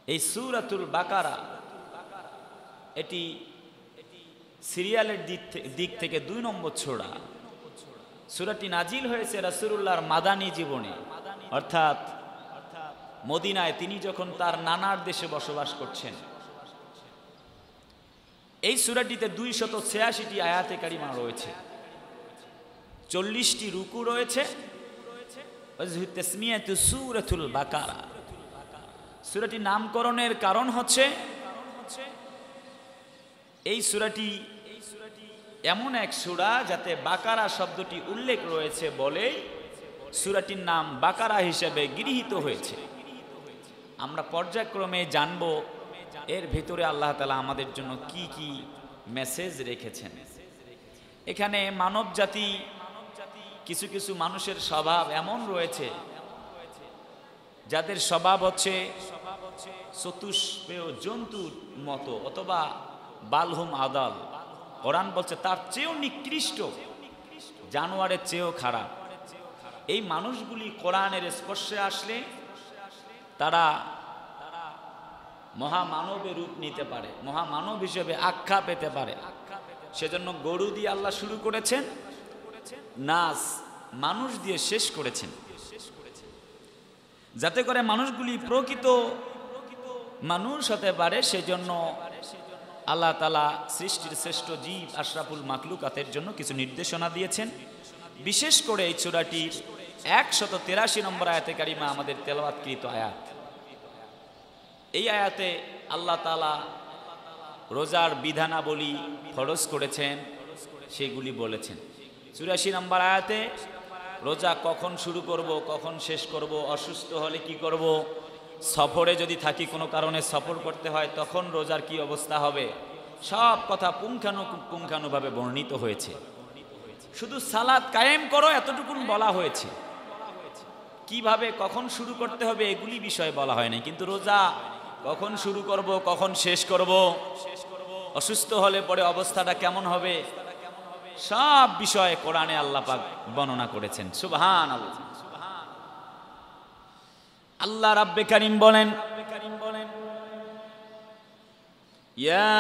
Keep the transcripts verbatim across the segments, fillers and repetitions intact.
এই সূরাতুল বাকারা এটি সিরিয়ালের দিক থেকে দুই নম্বর সূরা। সূরাটি নাজিল হয়েছে রাসূলুল্লাহর মাদানী জীবনে, অর্থাৎ মদিনায় তিনি যখন তার নানার দেশে বসবাস করছেন। এই সূরাটিতে দুইশত ছিয়াশিটি আয়াতে কারিমা রয়েছে, চল্লিশটি রুকু রয়েছে। তাসমিয়াতু সূরাতুল বাকারা, সূরাটি নামকরণের কারণ হচ্ছে এই সূরাটি এমন এক সূরা যাতে বাকারা শব্দটি উল্লেখ রয়েছে বলেই সূরাটির নাম বাকারা হিসেবে গৃহীত হয়েছে। আমরা পর্যায়ক্রমে জানব এর ভিতরে আল্লাহ তাআলা আমাদের জন্য কি কি মেসেজ রেখেছেন। এখানে মানব জাতি, কিছু কিছু মানুষের স্বভাব এমন রয়েছে যাদের স্বভাব হচ্ছে চতুষ্পেয় জন্তুর মতো, অথবা বালহুম আদাল। কোরআন বলছে তার চেয়েও নিকৃষ্ট, জানোয়ারের চেয়েও খারাপ। এই মানুষগুলি কোরআনের স্পর্শে আসলে তারা মহামানবের রূপ নিতে পারে, মহামানব হিসেবে আখ্যা পেতে পারে। সেজন্য গরু দিয়ে আল্লাহ শুরু করেছেন, নাস মানুষ দিয়ে শেষ করেছেন, যাতে করে মানুষগুলি প্রকৃত মানুষ হতে পারে। সেজন্য আল্লাহ তাআলা সৃষ্টির শ্রেষ্ঠ জীব আশরাফুল মাখলুকাতের জন্য কিছু নির্দেশনা দিয়েছেন। বিশেষ করে এই সূরাটির একশত তেরাশি নম্বর আয়াতে কারিমা আমাদের তেলাওয়াতকৃত আয়াত। এই আয়াতে আল্লাহ তাআলা রোজার বিধানাবলী ফরজ করেছেন, সেগুলি বলেছেন। চুরাশি নম্বর আয়াতে রোজা কখন শুরু করব, কখন শেষ করব, অসুস্থ হলে কি করব, সফরে যদি থাকি কোনো কারণে সফর করতে হয় তখন রোজার কি অবস্থা হবে, সব কথা পুঙ্খানু পুঙ্খানুভাবে বর্ণিত হয়েছে। শুধু সালাত কায়েম করো এতটুকুন বলা হয়েছে, কিভাবে কখন শুরু করতে হবে এগুলি বিষয় বলা হয়নি। কিন্তু রোজা কখন শুরু করব, কখন শেষ করব, অসুস্থ হলে পরে অবস্থাটা কেমন হবে, সব বিষয়ে কোরআনে আল্লাহ পাক বর্ণনা করেছেন। সুবহানাল্লাহ। আল্লাহ রাব্বে কারীম বলেন, ইয়া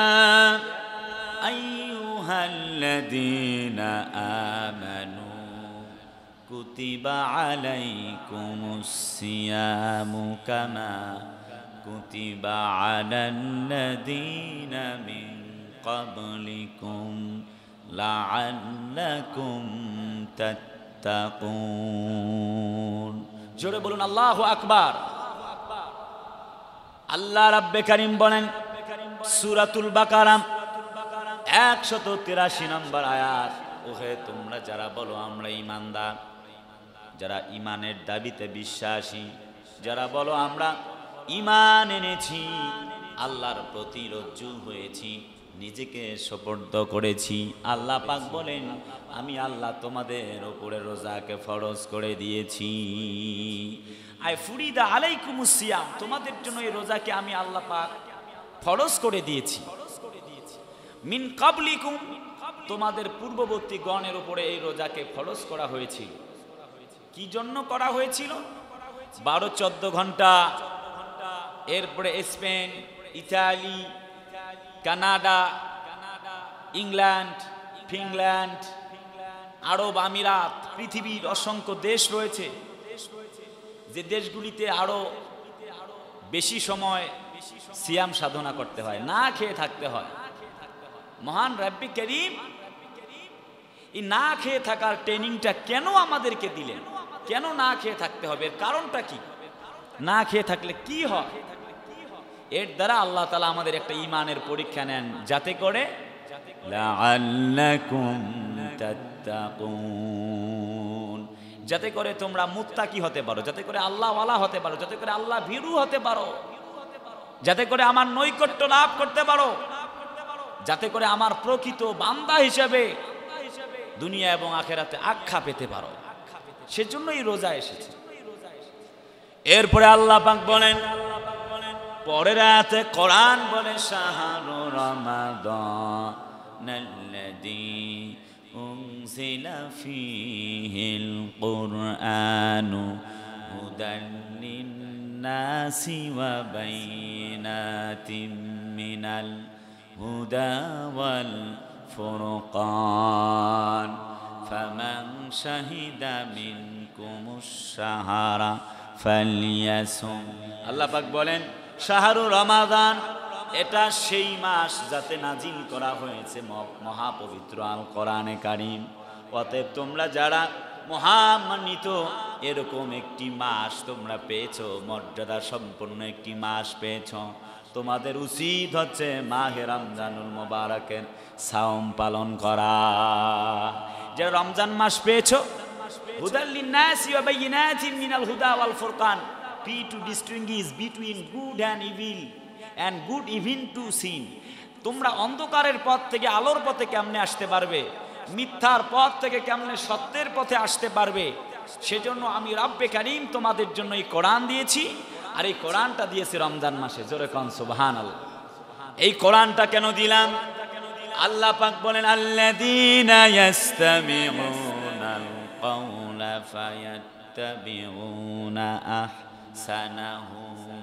আইয়ুহাল্লাযীনা আমানু কুতিবা আলাইকুমুস সিয়ামু কামা কুতিবা আলাল্লাযীনা মিন ক্বাবলিকুম লাআল্লাকুম তাত্তাকুন। জোরে বলুন আল্লাহু আকবার। আল্লাহ রাব্বে কারীম বলেন সূরাতুল বাকারা একশত তিরাশি নম্বর আয়াত, ওহে তোমরা যারা বলো আমরা ঈমানদার, যারা ঈমানের দাবিতে বিশ্বাসী, যারা বলো আমরা ঈমান এনেছি, আল্লাহর প্রতি রজ্জু হয়েছি, নিজেকে সুপর্দ করেছি, আল্লাহ পাক বলেন আমি আল্লাহ তোমাদের উপরে রোজাকে ফরজ করে দিয়েছি। আই ফুরিদা আলাইকুমুস সিয়াম, তোমাদের জন্য এই রোজাকে আমি আল্লাহ পাক ফরজ করে দিয়েছি। মিন ক্বাবলিকুম, তোমাদের পূর্ববর্তী গণের উপরে এই রোজাকে ফরজ করা হয়েছিল। কি জন্য করা হয়েছিল? বারো চোদ্দ ঘন্টা, এরপরে Spain, Italy, Canada, England, Finland, আরব আমিরাত, পৃথিবীর অসংখ্য দেশ রয়েছে, যে দেশগুলিতে আরো বেশি সময় সিয়াম সাধনা করতে হয়, না খেয়ে থাকতে হয়। মহান রাব্বি কারীম এই না খেয়ে থাকার ট্রেনিংটা কেন আমাদেরকে দিলেন? কেন না খেয়ে থাকতে হবে? এর কারণটা কি? না খেয়ে থাকলে কি হয়? এর দ্বারা আল্লাহ তাআলা আমাদের একটা ঈমানের পরীক্ষা নেন, যাতে করে লাআল্লাকুম তাত্তাকুন, যাতে করে তোমরা মুত্তাকি হতে পারো, যাতে করে আল্লাহওয়ালা হতে পারো, যাতে করে আল্লাহ ভীরু হতে পারো, যাতে করে আমার নৈকট্য লাভ করতে পারো, যাতে করে আমার প্রকৃত বান্দা হিসেবে দুনিয়া এবং আখিরাতে আখ্যা পেতে পারো। সেজন্যই রোজা এসেছে। এরপরে আল্লাহ পাক বলেন পরের আয়াতে, কোরআন বলে শাহরু রমাদানাল্লাযী উনজিলা ফীহিল কুরআনু হুদাল লিন্নাসি ওয়া বাইনাতিম মিনাল হুদা ওয়াল ফুরকান ফামান শাহিদা মিনকুমুশ শাহরা ফালইয়াসুম। আল্লাহ পাক বলেন শাহরু রমাদান, এটা সেই মাস যাতে নাজিল করা হয়েছে মহাপবিত্র আল কোরআনে কারীম। অতএব তোমরা যারা মহামান্বিত এরকম একটি মাস তোমরা পেয়েছো, মর্যাদা সম্পন্ন একটি মাস পেয়েছো, তোমাদের উচিত হচ্ছে মাহে রমজানুল মুবারকের সাওম পালন করা। যারা রমজান মাস পেয়েছো, হুদাল লিন্নাসি ওয়া বাইয়িনাতিন মিনাল হুদা ওয়াল ফুরকান, পি to distinguish between good and evil and good even to sin. তোমরা অন্ধকারের পথ থেকে আলোর পথে কেমনে আসতে পারবে, মিথ্যার পথ থেকে কেমনে সত্যের পথে আসতে পারবে, সেজন্য আমি রব্বে কারীম তোমাদের জন্য এই কোরআন দিয়েছি। আর এই কোরআনটা দিয়েছি রমজান মাসে। জোরে কোন সুবহানাল্লাহ। এই কোরআনটা কেন দিলাম? আল্লাহ পাক বলেন আল্লাযীনা ইয়াসতামিউনাল কাওলা ফায়াত্তাবিউনা আহসানাহু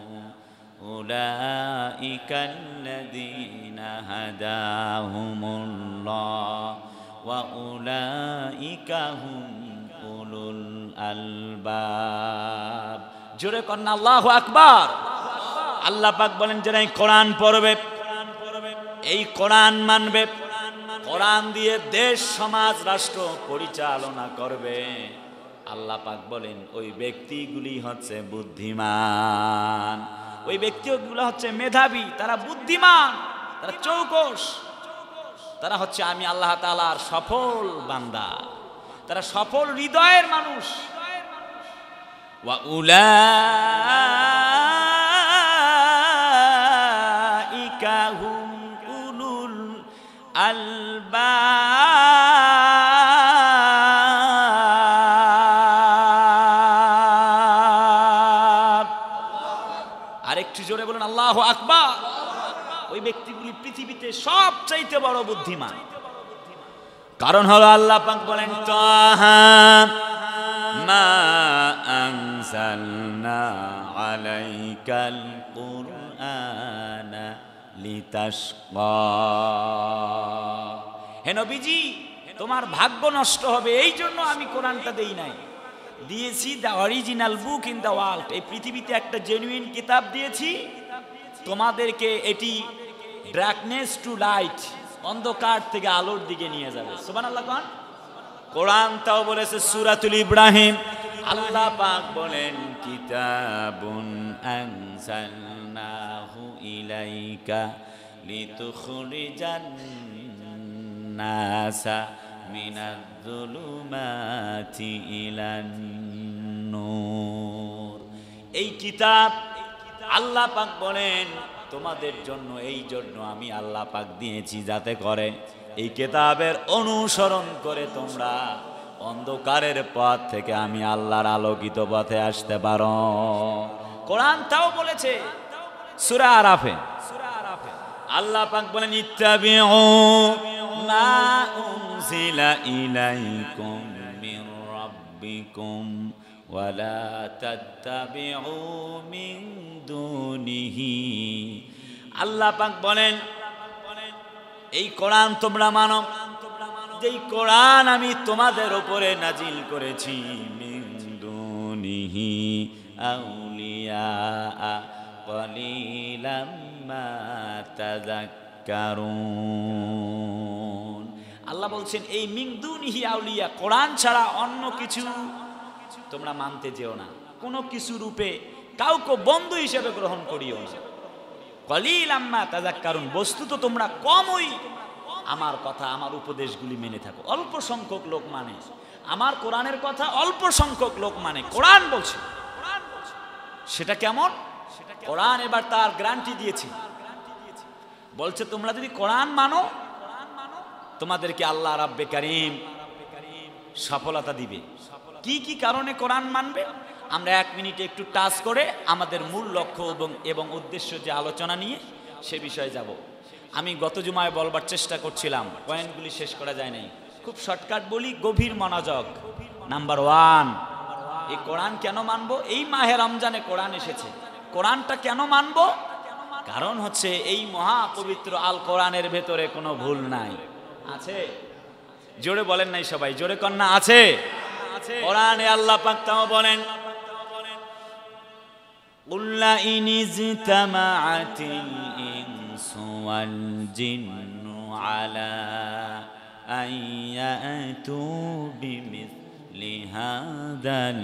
উলাইকাল্লাযীনা হাদাহুমুল্লাহ ওয়া উলাইকা হুম উলুল আলবাব। জোরে কোন আল্লাহু আকবার। আল্লাহ পাক বলেন যারা এই কোরআন পড়বে, এই কোরআন মানবে, কোরআন দিয়ে দেশ সমাজ রাষ্ট্র পরিচালনা করবে, আল্লাহ পাক বলেন ওই ব্যক্তিগুলি হচ্ছে বুদ্ধিমান, ওই ব্যক্তিগুলো হচ্ছে মেধাবী, তারা বুদ্ধিমান, তারা চৌকস, তারা হচ্ছে আমি আল্লাহ তাআলার সফল বান্দা, তারা সফল হৃদয়ের মানুষ। ওয়া উলাইকা হুম উলুল আলবাব। আরেকটু জোরে বলুন আল্লাহু আকবার। ওই ব্যক্তিগুলি পৃথিবীতে সবচাইতে বড় বুদ্ধিমান। কারণ হলো আল্লাহ পাক বলেন তাহা মা আনজালনা আলাইকাল কুরআনা লিতাশকা। হে নবীজি, তোমার ভাগ্য নষ্ট হবে এই জন্য আমি কোরআনটা দেই নাই। দিয়েছি the original book in the world, এই পৃথিবীতে একটা জেনুইন কিতাব দিয়েছি তোমাদেরকে, এটি ডার্কনেস টু লাইট, অন্ধকার থেকে আলোর দিকে নিয়ে যাবে। সুবহানাল্লাহ। কোন কোরআন তাও বলেছে সূরাতুল ইব্রাহিম, আল্লাহ পাক বলেন কিতাবুন আনজালনাহু ইলাইকা লিতুখরিজান নাসা মিনাজ-যুলুমাতি ইলান নূর। এই কিতাব আল্লাহ পাক বলেন তোমাদের জন্য, এই জন্য আমি আল্লাহ পাক দিয়েছি যাতে করে এই কিতাবের অনুসরণ করে তোমরা অন্ধকারের পথ থেকে আমি আল্লাহর আলোকিত পথে আসতে পারো। কোরআন তাও বলেছে সূরা আরাফে, আল্লাহ পাক বলেন ইত্তাবিউ মা উনজিলা ইলাইকুম মির রাব্বিকুম ওয়ালা তাত্তাবিউ মিন দুনিহি। আল্লাহ পাক বলেন এই কোরআন তোমরা মানো, যেই কোরআন আমি তোমাদের উপরে নাজিল করেছি, মিন দুনিহি আউলিয়া কলিলাম মা তাযাক্কারুন। আল্লাহ বলছেন এই মিন দুনিহি আউলিয়া, কোরআন ছাড়া অন্য কিছু তোমরা মানতে যেও না, কোনো কিছু রূপে কাউকে বন্ধু হিসেবে গ্রহণ করিও না। কলিলাম মা তাযাক্কারুন, বস্তুত তোমরা কমই আমার কথা আমার উপদেশগুলি মেনে থাকো। অল্প সংখ্যক লোক মানে আমার কোরআনের কথা, অল্প সংখ্যক লোক মানে। কোরআন বলছে সেটা কেমন? কোরআন এবার তার গ্যারান্টি দিয়েছে, বলছে তোমরা যদি কোরআন মানো তোমাদেরকে আল্লাহ রাব্বে কারীম সফলতা দিবে। কি কি কারণে কোরআন মানবে আমরা এক মিনিটে একটু টাচ করে আমাদের মূল লক্ষ্য এবং এবং উদ্দেশ্য যে আলোচনা নিয়ে সে বিষয়ে যাব। আমি গত জুমায় বলবার চেষ্টা করছিলাম, পয়েন্টগুলি শেষ করা যায় নাই, খুব শর্টকাট বলি, গভীর মনোযোগ। নাম্বার ওয়ান, এই কোরআন কেন মানবো? এই মাহে রমজানে কোরআন এসেছে, কোরআনটা কেন মানব? কারণ হচ্ছে এই মহাপবিত্র আল কোরআনের ভেতরে কোনো ভুল নাই। আছে? জোরে বলেন নাই সবাই, জোরে কন্যা আছে? কোরআনে আল্লাহ পাক তাও বলেন, কুল্লা ইনিজতামাআতিল ইনসু ওয়াল জিন্নু আলা আইয়াতু বিমিসলি হাদাল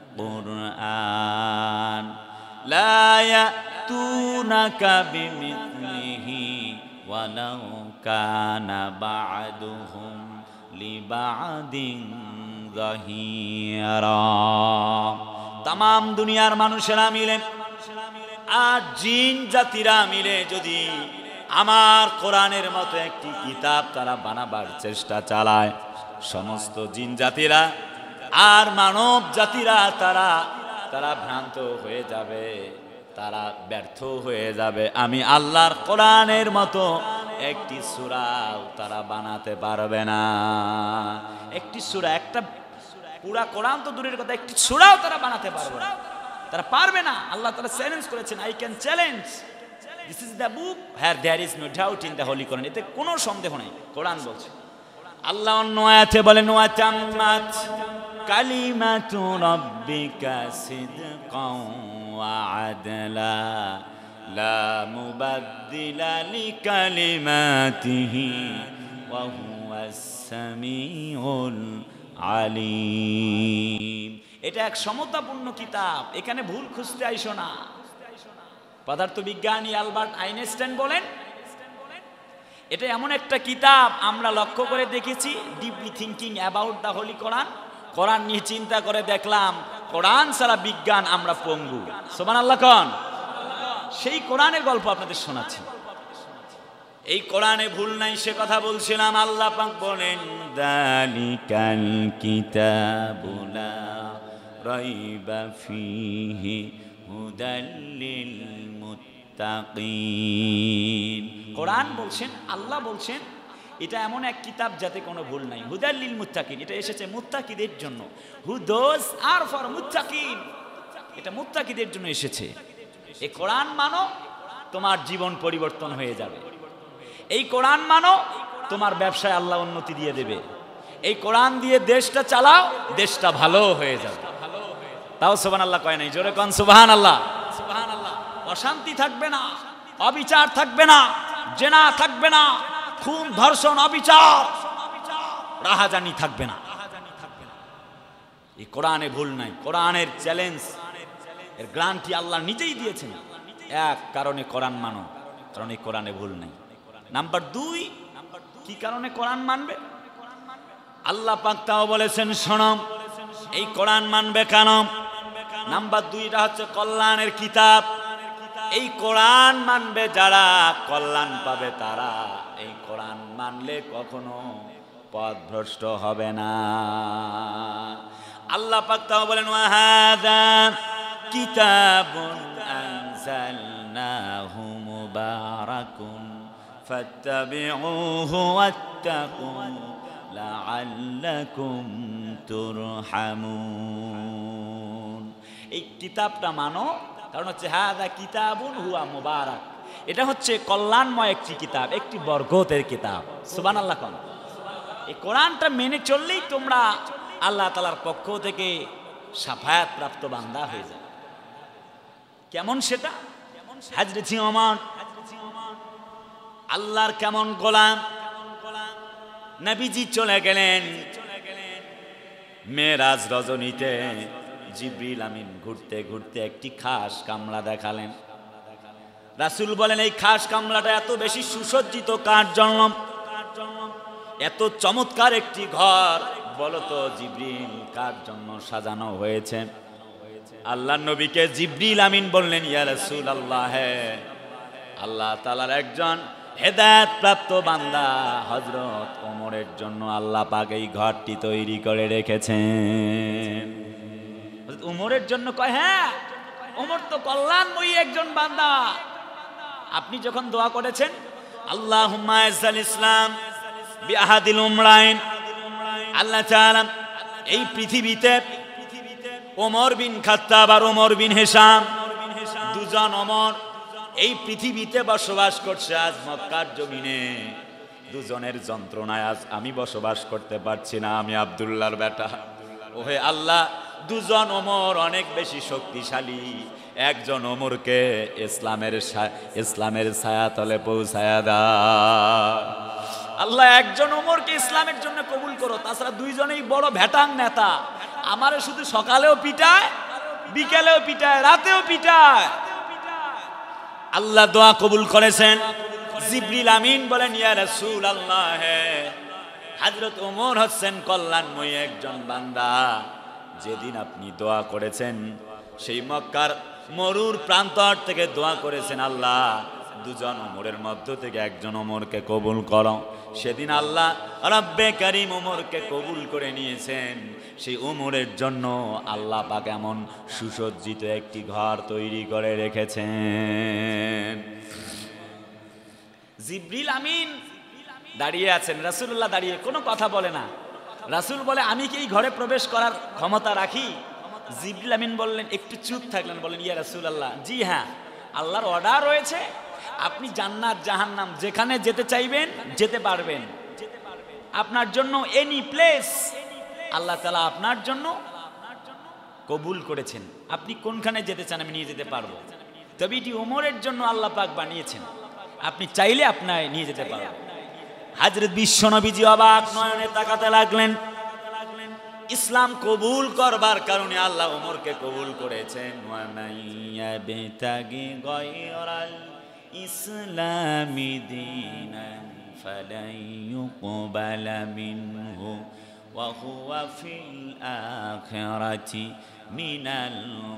কুরআন লা ইয়াতুনাকা বিমিসলিহি ওয়ালাউ কানা বা'দুহুম লিবা'দিন যাহিরা। তাম দুনিয়ার মানুষেরা মিলে আর জিন জাতিরা মিলে যদি আমার কোরআনের মতো একটি কিতাব তারা বানাবার চেষ্টা চালায়, সমস্ত জিন জাতিরা আর মানব জাতিরা তারা তারা ভ্রান্ত হয়ে যাবে, তারা ব্যর্থ হয়ে যাবে। আমি আল্লাহর কোরআনের মতো একটি সূরাও তারা বানাতে পারবে না। একটি সূরা, একটা পুরা কোরআন তো দূরের কথা, একটি সূরাও তারা বানাতে পারবে না, তারা পারবে না। আল্লাহ তাআলা চ্যালেঞ্জ করেছেন, I can challenge, this is the book where there is no doubt in the holy Quran. এতে কোনো সন্দেহ নেই, কোরআন বলছে। আল্লাহ অন্য আয়াতে বলেন, ওয়া তাম্মাত কালিমাতু রাব্বিকা সিদকাও ওয়া আদলা লা মুবাদদিলা লিকালিমাতিহি ওয়া হুয়াস সামিউল আলিম। এটা এক সমতাপূর্ণ কিতাব, এখানে ভুল খুঁজতে আইসো না। পদার্থবিজ্ঞানী আলবার্ট আইনস্টাইন বলেন, এটা এমন একটা কিতাব আমরা লক্ষ্য করে দেখেছি, deeply thinking about the holy Quran, কোরআন নিয়ে চিন্তা করে দেখলাম কোরআন ছাড়া বিজ্ঞান আমরা পঙ্গু। সুবহানাল্লাহ কোন? সেই কোরআনের গল্প আপনাদের শোনাচ্ছি। এই কোরআনে ভুল নাই সে কথা বলছিলাম। আল্লাহ পাক বলেন, যালিকাল কিতাবু লা রাইবা ফীহি হুদাল লিল মুত্তাকিন। কোরআন বলছেন, আল্লাহ বলছেন এটা এমন এক কিতাব যাতে কোনো ভুল নাই। হুদাল লিল মুত্তাকিন, এটা এসেছে মুত্তাকিদের জন্য। হু দোজ আর ফর মুত্তাকিন, এটা মুত্তাকিদের জন্য এসেছে। এই কোরআন মানো, তোমার জীবন পরিবর্তন হয়ে যাবে। এই কোরআন মানো, তোমার ব্যবসায় আল্লাহ উন্নতি দিয়ে দেবে। এই কোরআন দিয়ে দেশটা চালাও, দেশটা ভালো হয়ে যাবে। তাও সুবহানাল্লাহ কয় নাই, জোরে কোন সুবহানাল্লাহ। সুবহানাল্লাহ। অশান্তি থাকবে না, অবিচার থাকবে না, জেনা থাকবে না, খুন ধর্ষণ অবিচার রাহাজানি থাকবে না। এই কোরআনে ভুল নাই। কোরআনের চ্যালেঞ্জ, এর গ্যারান্টি আল্লাহ নিজেই দিয়েছেন। এক কারণে কোরআন মানো, কারণ এই কোরআনে ভুল নাই। নাম্বার দুই, কি কারণে কোরআন মানবে? আল্লাহ পাক তাও বলেছেন, শোনো এই কোরআন মানবে কেন? নাম্বার দুইটা হচ্ছে কল্যাণের কিতাব। এই কোরআন মানবে যারা, কল্যাণ পাবে তারা। এই কোরআন মানলে কখনো পথভ্রষ্ট হবে না। আল্লাহ পাক তাও বলেন, ওয়া হাযা কিতাবুন আনজালনাহু মুবারাকুন ফাত্তাবিউহু ওয়াত্তাকু লাআল্লাকুম তুরহামুন। এই কিতাবটা মানো, কারণ হচ্ছে হাযা কিতাবুন হুয়া মুবারাক, এটা হচ্ছে কল্যাণময় একটি কিতাব, একটি বরকতের কিতাব। সুবহানাল্লাহ কোন? এই কোরআনটা মেনে চললেই তোমরা আল্লাহ তাআলার পক্ষ থেকে শাফায়াত প্রাপ্ত বান্দা হয়ে যাবে। কেমন সেটা? হযরত ওমর আল্লাহর কেমন গোলাম, নবীজি চলে গেলেন মেরাজ রজনীতে। জিবরিল আমিন ঘুরতে ঘুরতে একটি খাস কামরা দেখালেন। রাসূল বলেন, এই খাস কামরাটা এত বেশি সুসজ্জিত কার জন্য? এত চমৎকার একটি ঘর, বলো তো জিবরিল কার জন্য সাজানো হয়েছে? আল্লাহর নবীকে জিবরিল আমিন বললেন, ইয়া রাসূলুল্লাহ, আল্লাহ তাআলার একজন হেদায়েত প্রাপ্ত বান্দা হযরত ওমরের জন্য আল্লাহ পাক এই ঘরটি তৈরি করে রেখেছেন। হযরত ওমরের জন্য? কয় হ্যাঁ, ওমর তো কল্যাণময়ী একজন বান্দা। আপনি যখন দোয়া করেছেন, আল্লাহুম্মা ইজ্জাল ইসলাম বিআহাদিল উমরাইন, আল্লাহ তাআলা এই পৃথিবীতে ওমর বিন খাত্তাব আর ওমর বিন হিশাম দুজন ওমর এই পৃথিবীতে বসবাস করছে আজ মক্কার জমিনে। দুজনের যন্ত্রণায় আজ আমি বসবাস করতে পারছি না, আমি আব্দুল্লাহর বেটা। ওহে আল্লাহ, দুজন ওমর অনেক বেশি শক্তিশালী, একজন ওমরকে ইসলামের ইসলামের ছায়াতলে পৌঁছায়া দাও আল্লাহ। একজন ওমরকে ইসলামের জন্য কবুল করো, তাছাড়া দুইজনেই বড় ভেটাং নেতা। আমারে শুধু সকালেও পিটায়, বিকেলেও পিটায়, রাতেও পিটায়। আল্লাহ দোয়া কবুল করেছেন। জিবরিল আমিন বলেন, ইয়া রাসূলুল্লাহ, হযরত ওমর হচ্ছেন কল্যাণময়ী একজন বান্দা। যেদিন আপনি দোয়া করেছেন, সেই মক্কার মরুর প্রান্তর থেকে দোয়া করেছেন, আল্লাহ দুজন ওমরের মধ্য থেকে একজন ওমরকে কবুল করো। সেদিন আল্লাহ রব্বে কারীম ওমরকে কবুল করে নিয়েছেন। সেই ওমরের জন্য আল্লাহ পাক এমন সুসজ্জিত একটি ঘর তৈরি করে রেখেছেন। জিবরিল আমিন দাঁড়িয়ে আছেন, রাসূলুল্লাহ দাঁড়িয়ে, কোনো কথা বলে না। রাসূল বলে, আমি কি এই ঘরে প্রবেশ করার ক্ষমতা রাখি? জিবরিল আমিন বললেন, একটু চুপ থাকলেন, বলেন, ইয়া রাসূলুল্লাহ, জি হ্যাঁ, আল্লাহর অর্ডার রয়েছে, আপনি জান্নাত জাহান্নাম যেখানে যেতে চাইবেন যেতে পারবেন। আপনার জন্য এনি প্লেস আল্লাহ তাআলা আপনার জন্য কবুল করেছেন। আপনি কোনখানে যেতে চান আমি নিয়ে যেতে পারবো। তবে এটি ওমরের জন্য আল্লাহ পাক বানিয়েছেন, আপনি চাইলে আপনায় নিয়ে যেতে পারবেন। হযরত বিশ্বনবীজি অবাক নয়নে তাকাতে লাগলেন। ইসলাম কবুল করবার কারণে আল্লাহ ওমরকে কবুল করেছেন। ওয়া মাইয়া বিতাগি গায়রাল ইসলামি দীনান ফালাই ইউকবালা মিনহু ওয়া হুয়া ফিল আখিরাতি মিনাল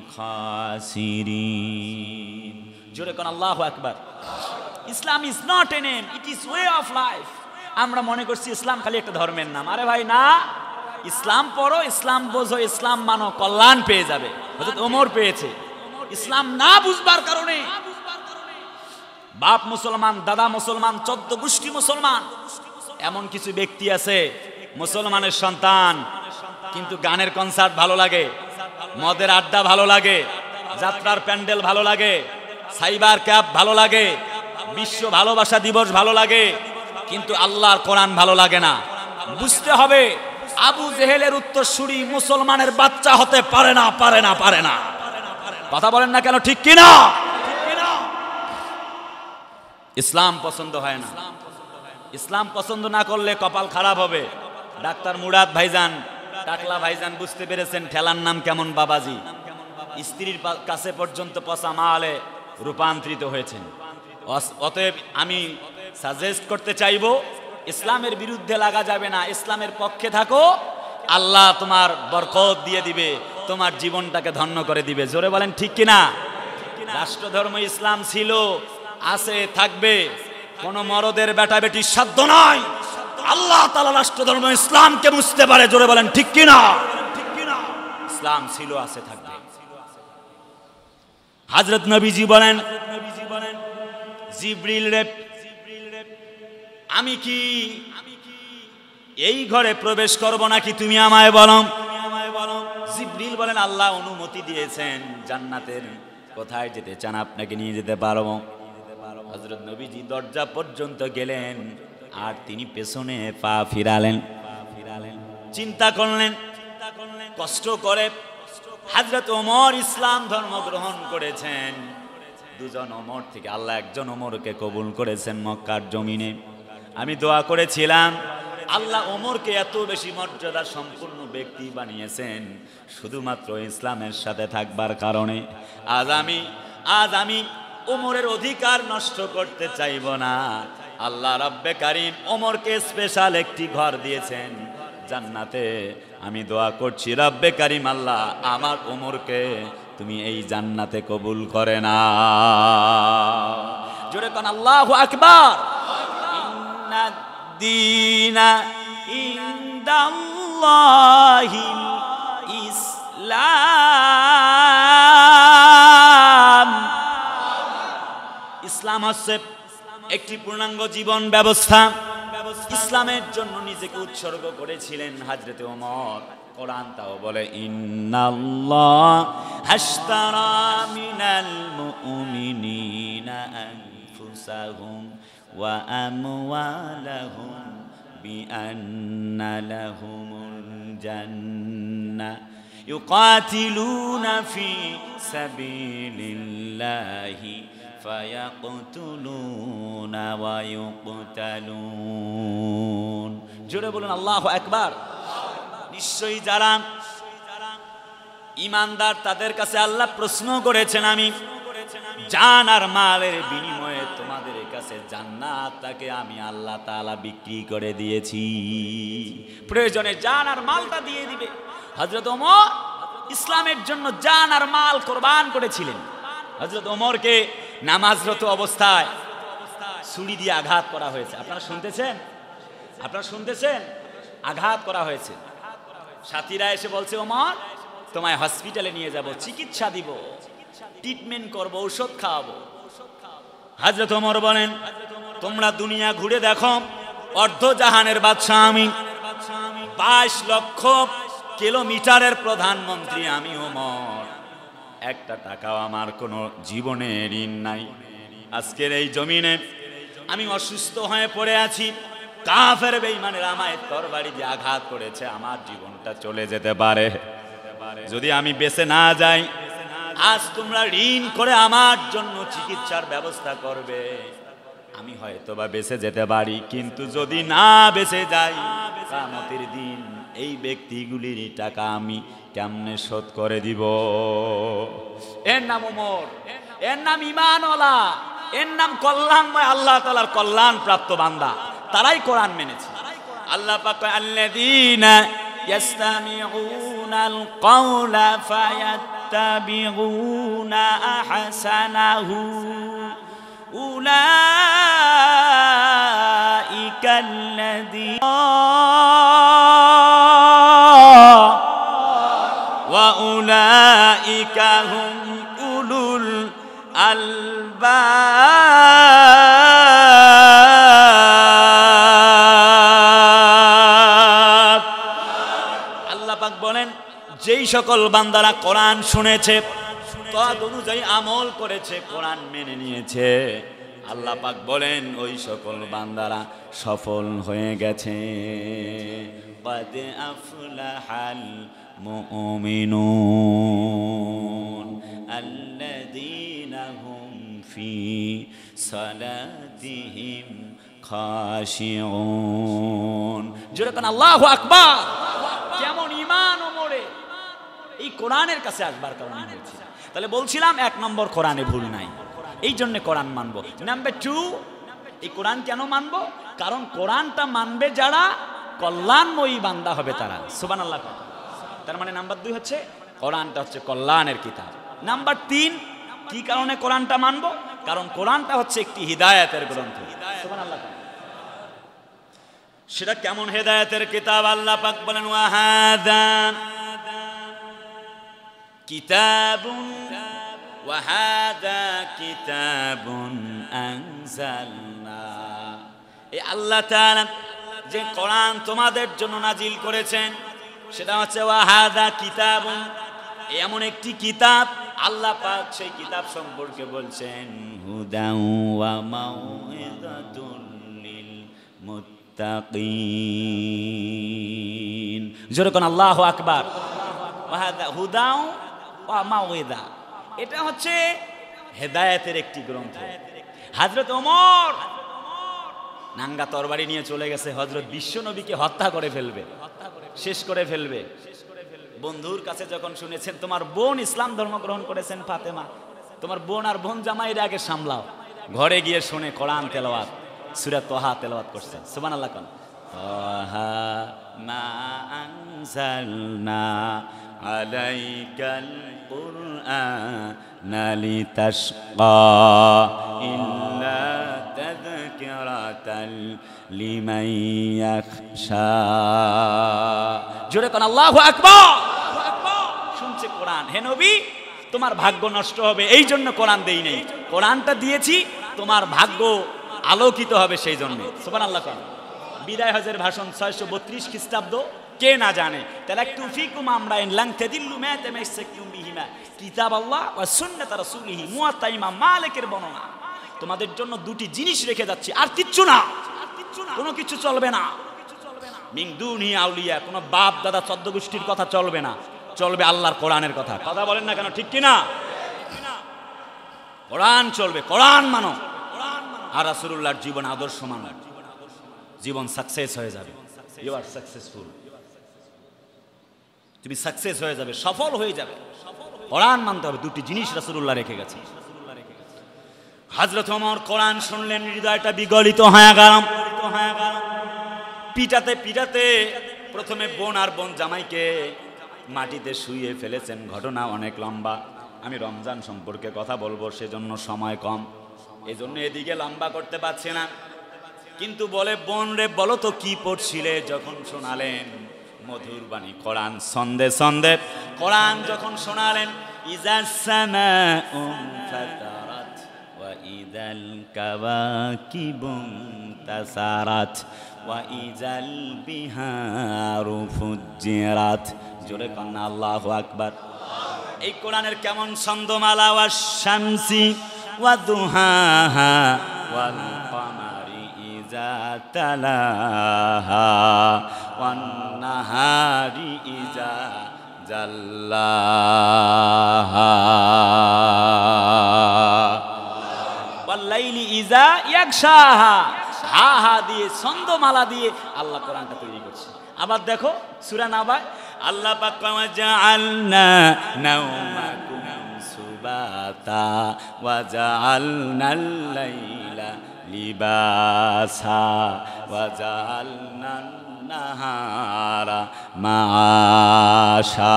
খাসিরিন। জোরে কোন আল্লাহু আকবার। Islam is not a name, it is way of life. আমরা মনে করছি ইসলাম খালি একটা ধর্মের নাম। আরে ভাই না, ইসলাম পড়ো, ইসলাম বোঝো, ইসলাম মানো, কল্যাণ পেয়ে যাবে। হযরত ওমর পেয়েছে। ইসলাম না বুঝবার কারণে বাপ মুসলমান, দাদা মুসলমান, চোদ্দ গোষ্ঠী মুসলমান, এমন কিছু ব্যক্তি আছে মুসলমানের সন্তান, কিন্তু গানের কনসার্ট ভালো লাগে, মদের আড্ডা ভালো লাগে, যাত্রার প্যান্ডেল ভালো লাগে, সাইবার ক্যাপ ভালো লাগে, বিশ্ব ভালোবাসা দিবস ভালো লাগে, কিন্তু আল্লাহর কোরআন ভালো লাগে না। বুঝতে হবে, আবু জেহেলের উত্তরসূরি মুসলমানের বাচ্চা হতে পারে না, পারে না, পারে না। কথা বলেন না কেন, ঠিক কিনা? ইসলাম পছন্দ হয় না। ইসলাম পছন্দ না করলে কপাল খারাপ হবে। ডাক্তার মুরাদ ভাইজান, টাকলা ভাইজান বুঝতে পেরেছেন ঠেলার নাম কেমন বাবাজি। স্ত্রীর কাছে পর্যন্ত পচা মালে রূপান্তরিত হয়েছেন। অতএব আমি সাজেস্ট করতে চাইবো, ইসলামের বিরুদ্ধে লাগা যাবে না, ইসলামের পক্ষে থাকো, আল্লাহ তোমার বরকত দিয়ে দিবে, তোমার জীবনটাকে ধন্য করে দিবে। জোরে বলেন ঠিক কিনা? রাষ্ট্রধর্ম ইসলাম ছিল, আছে, থাকবে। কোন মরদের বেটা বেটির সাধ্য নয় আল্লাহ তাআলা রাষ্ট্রধর্ম ইসলামকে বুঝতে পারে। জোরে বলেন ঠিক কিনা? ইসলাম ছিল, আছে, থাকবে। হযরত নবীজি বলেন, জিবরিল রে, আমি কি এই ঘরে প্রবেশ করব নাকি তুমি আমায় বলো? জিবরিল বলেন, আল্লাহ অনুমতি দিয়েছেন, জান্নাতের কোথায় যেতে চান আপনাকে নিয়ে যেতে পারবো। হযরত নবীজি দরজা পর্যন্ত গেলেন, আর তিনি পেছনে পা ফিরালেন। চিন্তা করলেন, কষ্ট করে হযরত ওমর ইসলাম ধর্ম গ্রহণ করেছেন। দুজন ওমর থেকে আল্লাহ একজন ওমরকে কবুল করেছেন মক্কার জমিনে। আমি দোয়া করেছিলাম, আল্লাহ ওমরকে এত বেশি মর্যাদা সম্পূর্ণ ব্যক্তি বানিয়েছেন শুধুমাত্র ইসলামের সাথে থাকবার কারণে। আজ আমি আজ আমি ওমরের অধিকার নষ্ট করতে চাইব না। আল্লাহ রব্বে কারীম ওমরকে স্পেশাল একটি ঘর দিয়েছেন জান্নাতে। আমি দোয়া করছি, রব্বে কারীম আল্লাহ আমার ওমরকে তুমি এই জান্নাতে কবুল করে না। জোরে কোন আল্লাহু আকবার। ইন্নাদ দীনা ইনদাল্লাহিল ইসলাম। ইসলাম হচ্ছে একটি পূর্ণাঙ্গ জীবন ব্যবস্থা। ইসলামের জন্য নিজেকে উৎসর্গ করেছিলেন হযরত ওমর। কোরআনটাও বলে ইন্নাল্লাহ হাশতারা মিনাল মুমিনিনা আনফুসাহুম ওয়া আমওয়ালাহুম বিআন্না লাহুমুল জান্নাহ ইউকাতিলুনা ফি সাবিলিল্লাহি ফায়াকতুলুনা ওয়া ইউকতালুন। জোরে বলুন আল্লাহু আকবার। নিশ্চয়ই যারা ঈমানদার তাদের কাছে আল্লাহ প্রশ্ন করেছেন, আমি জান আর মালের বিনিময়ে তোমাদের কাছে জান্নাতটাকে আমি আল্লাহ তাআলা বিক্রি করে দিয়েছি। প্রয়োজনে জান আর মালটা দিয়ে দিবে। হযরত ওমর ইসলামের জন্য জান আর মাল কোরবান করেছিলেন। হযরত ওমরকে নামাজরত অবস্থায় ছুরি দিয়ে আঘাত করা হয়েছে। আপনারা শুনতেছেন? আপনারা শুনতেছেন? আঘাত করা হয়েছে। সাথীরা এসে বলছে, ওমর তোমায় হসপিটালে নিয়ে যাব, চিকিৎসা দিব, ট্রিটমেন্ট করব, ঔষধ খাওয়াবো। হযরত ওমর বলেন, তোমরা দুনিয়া ঘুরে দেখো, অর্ধ জাহানের বাদশা আমি, বাইশ লক্ষ কিলোমিটারের প্রধানমন্ত্রী আমি ওমর, একটা টাকাও আমার কোনো জীবনে ঋণ নাই। আজকের এই জমিনে আমি অসুস্থ হয়ে পড়ে আছি, কাফের বেঈমানেরা আমায় তরবারি দিয়ে আঘাত করেছে, আমার জীবনটা চলে যেতে পারে। যদি আমি বেঁচে না যাই, আজ তোমরা ঋণ করে আমার জন্য চিকিৎসার ব্যবস্থা করবে, আমি হয়তো বা বেঁচে যেতে পারি। কিন্তু যদি না বেঁচে যাই, কিয়ামতের দিন এই ব্যক্তিগুলির টাকা আমি কেমনে শোধ করে দিব? এর নাম ওমর, এর নাম ঈমানওয়ালা, এর নাম কল্যাণময়, আল্লাহ তাআলার কল্যাণ প্রাপ্ত বান্দা। তারাই কোরআন মেনেছে। আল্লাহ পাক কয়, আল্লাযীনা ইয়াসতামিউনাল কাওলা ফায়াত্তাবিউনা আহসানাহু উলাইকাল্লাযীনা ওয়া উলাইকা হুম উলুল আলবাব। আল্লাহ পাক বলেন, যেই সকল বান্দারা কোরআন শুনেছে, তদ অনুযায়ী আমল করেছে, কোরআন মেনে নিয়েছে, আল্লাহ পাক বলেন ওই সকল বান্দারা সফল হয়ে গেছে। قد أفلح المؤمنون الذين هم في صلاتهم خاشعون। যেরকম আল্লাহু আকবার। কেমন ঈমান ওমরে এই কোরআনের কাছে আসবার কারণে হয়েছে। তাহলে বলছিলাম এক নম্বর, কোরআনে ভুল নাই, এই জন্য কোরআন মানবো। নাম্বার টু, এই কোরআন কেন মানবো? কারণ কোরআনটা মানবে যারা কল্যাণময়ী বান্দা হবে তারা। সুবহানাল্লাহ। তার মানে নাম্বার দুই হচ্ছে কোরআনটা হচ্ছে কল্যাণের কিতাব। নাম্বার তিন, কি কারণে কোরআনটা মানবো? কারণ কোরআনটা হচ্ছে একটি হিদায়াতের গ্রন্থ। সুবহানাল্লাহ। সেটা কেমন হিদায়াতের কিতাব? আল্লাহ পাক বলেন, ওয়া হাযা কিতাবুন ওয়া হাযা কিতাবুন আনজালনা। এই আল্লাহ তাআলা যে কোরআন তোমাদের জন্য নাজিল করেছেন, সেটা হচ্ছে ওয়া হাযা কিতাবুন, এমন একটি কিতাব। আল্লাহ পাক সেই কিতাব সম্পর্কে বলছেন, হুদাউ ওয়া মাউইযাতুল লিল মুত্তাকিন। জোরে কোন আল্লাহু আকবার। ওয়া হাযা হুদাউ ওয়া মাউইযা, এটা হচ্ছে হেদায়েতের একটি গ্রন্থ। হযরত ওমর নাঙ্গা তরবারি নিয়ে চলে গেছে, হযরত বিশ্ব নবীকে হত্যা করে ফেলবে, শেষ করে ফেলবে। বন্ধুর কাছে যখন শুনেছেন তোমার বোন ইসলাম ধর্ম গ্রহণ করেছেন ফাতেমা, তোমার বোন আর বোন জামাইয়ের আগে সামলাও, ঘরে গিয়ে শুনে কোরআন তেলাওয়াত, সূরা তাহা তেলাওয়াত করছেন। সুবহানাল্লাহ। কোন তাহা মা আনজালনা আলাইকাল কুরআনা লিতাশকা ইল্লা তাযকিরাতাল লিমান ইয়াখশা। জোরে কোন আল্লাহু আকবার। শুনছে কোরআন, হে নবী তোমার ভাগ্য নষ্ট হবে এই জন্য কোরআন দেই নাই, কোরআনটা দিয়েছি তোমার ভাগ্য আলোকিত হবে সেই জন্য। সুবহানাল্লাহ। বিদায় হজের ভাষণ ছয়শো বত্রিশ খ্রিস্টাব্দ। কে না জানে? তালাক্তু ফিকুম আমরাইন লান তাদিল্লু মা তামাসসাকতুম বিহিমা কিতাবাল্লাহ ওয়া সুন্নাত রাসূলিহি। মুয়াত্তা ইমাম মালিকের বর্ণনা। তোমাদের জন্য দুটি জিনিস রেখে যাচ্ছি, আর কিচ্ছু না, কোনো কিছু চলবে না। মিন দুনি আউলিয়া, কোনো বাপ দাদা চোদ্দ গোষ্ঠীর কথা চলবে না, চলবে আল্লাহর কোরআনের কথা। কথা বলেন না কেন, ঠিক কি না? কোরআন চলবে, কোরআন মানো, আর রাসূলুল্লাহর জীবন আদর্শ মানো, জীবন সাকসেস হয়ে যাবে। ইউ আর সাকসেসফুল, তুমি সাকসেস হয়ে যাবে, সফল হয়ে যাবে। কোরআন মানতে হবে। দুটি জিনিস রাসূলুল্লাহ রেখে গেছে। হযরত ওমর কোরআন শুনলেন, হৃদয়টা বিগলিত হয়ে গেল। পিটাতে পিটাতে প্রথমে বোন আর বোন জামাইকে মাটিতে শুইয়ে ফেলেছেন। ঘটনা অনেক লম্বা, আমি রমজান সম্পর্কে কথা বলবো, সেজন্য সময় কম, এজন্য এদিকে লম্বা করতে পারছি না। কিন্তু বলে, বোন রে বলো তো কি পড়ছিলে? যখন শোনালেন মধুর বাণী কোরআন, সন্দে সন্দে কোরআন যখন শোনালেন, ইজাস সামাউ ফাতারাত ওয়া ইদাল কাওয়াকিবুন তাসারাত ওয়া ইজাল বিহারু ফুজ্জিরাত। জোরে কন্না আল্লাহু আকবার। এই কোরআনের কেমন ছন্দমালা! ওয়া শামসি ওয়া দুহাহা ওয়াল কমারি ইজা তালাহা ওয়ান নাহারি ইজা জাল্লাহা ওয়াল লাইলি ইজা ইয়াগশাহা। হা হা দিয়ে, ছন্দমালা দিয়ে আল্লাহ কোরআনটা তৈরি করছে। আবার দেখো সূরা নাবা, আল্লাহ পাক ওয়া জাআলনা নাওমাকুম সুবাতা ওয়া জাআলনাল লাইলা লিবাসা ওয়া জাআলনান নাহারা মাআশা।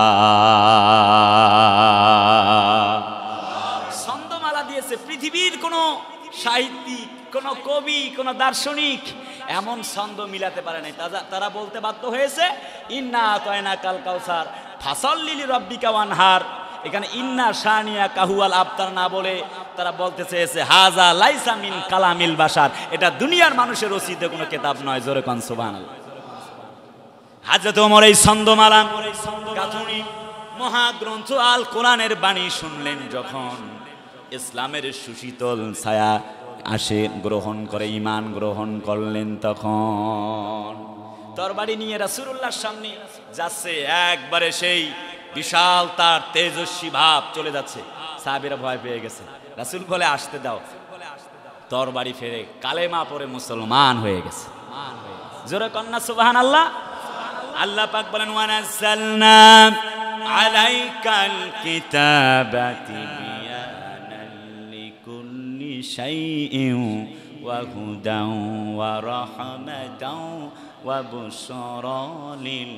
ছন্দমালা দিয়েছে। পৃথিবীর কোনো সাহিত্যিক, কোন কবি, কোন দার্শনিক এমন ছন্দ মিলাতে পারে নাই। তারা বলতে বাধ্য হয়েছে, ইন্না আতাইনা কাল কাউসার ফাসাল্লি লিরাব্বিকা ওয়ানহার। এখানে ইন্না শানিয়া কাহুয়াল আবতার না বলে তারা বলতে চেয়েছে হাজা লাইসা মিন কালামিল বাশার, এটা দুনিয়ার মানুষের রচিত কোনো কিতাব নয়। জোরে কোন সুবহানাল্লাহ। হযরত ওমর এই ছন্দমালা গাঁথুনি মহাগ্রন্থ আল কোরআনের বাণী শুনলেন যখন, ইসলামের সুশীতল ছায়া আসে, গ্রহণ করে, ঈমান গ্রহণ করলেন, তখন তরবারি নিয়ে রাসূলুল্লাহর সামনে যাচ্ছে। একবারে সেই বিশাল তার তেজস্বী ভাব চলে যাচ্ছে। সাহাবীরা ভয় পেয়ে গেছে। রাসূল বলে, আসতে দাও। তরবারি ফেরে কালেমা পড়ে মুসলমান হয়ে গেছে। জোরে কন্না সুবহানাল্লাহ। আল্লাহ পাক বলেন, ওয়া নাযালনা আলাইকাল কিতাবাতি বিয়ানাল লিকুল্লি শাইইন ওয়া হুদান ওয়া রাহমাতান ওয়া বুশরা লিল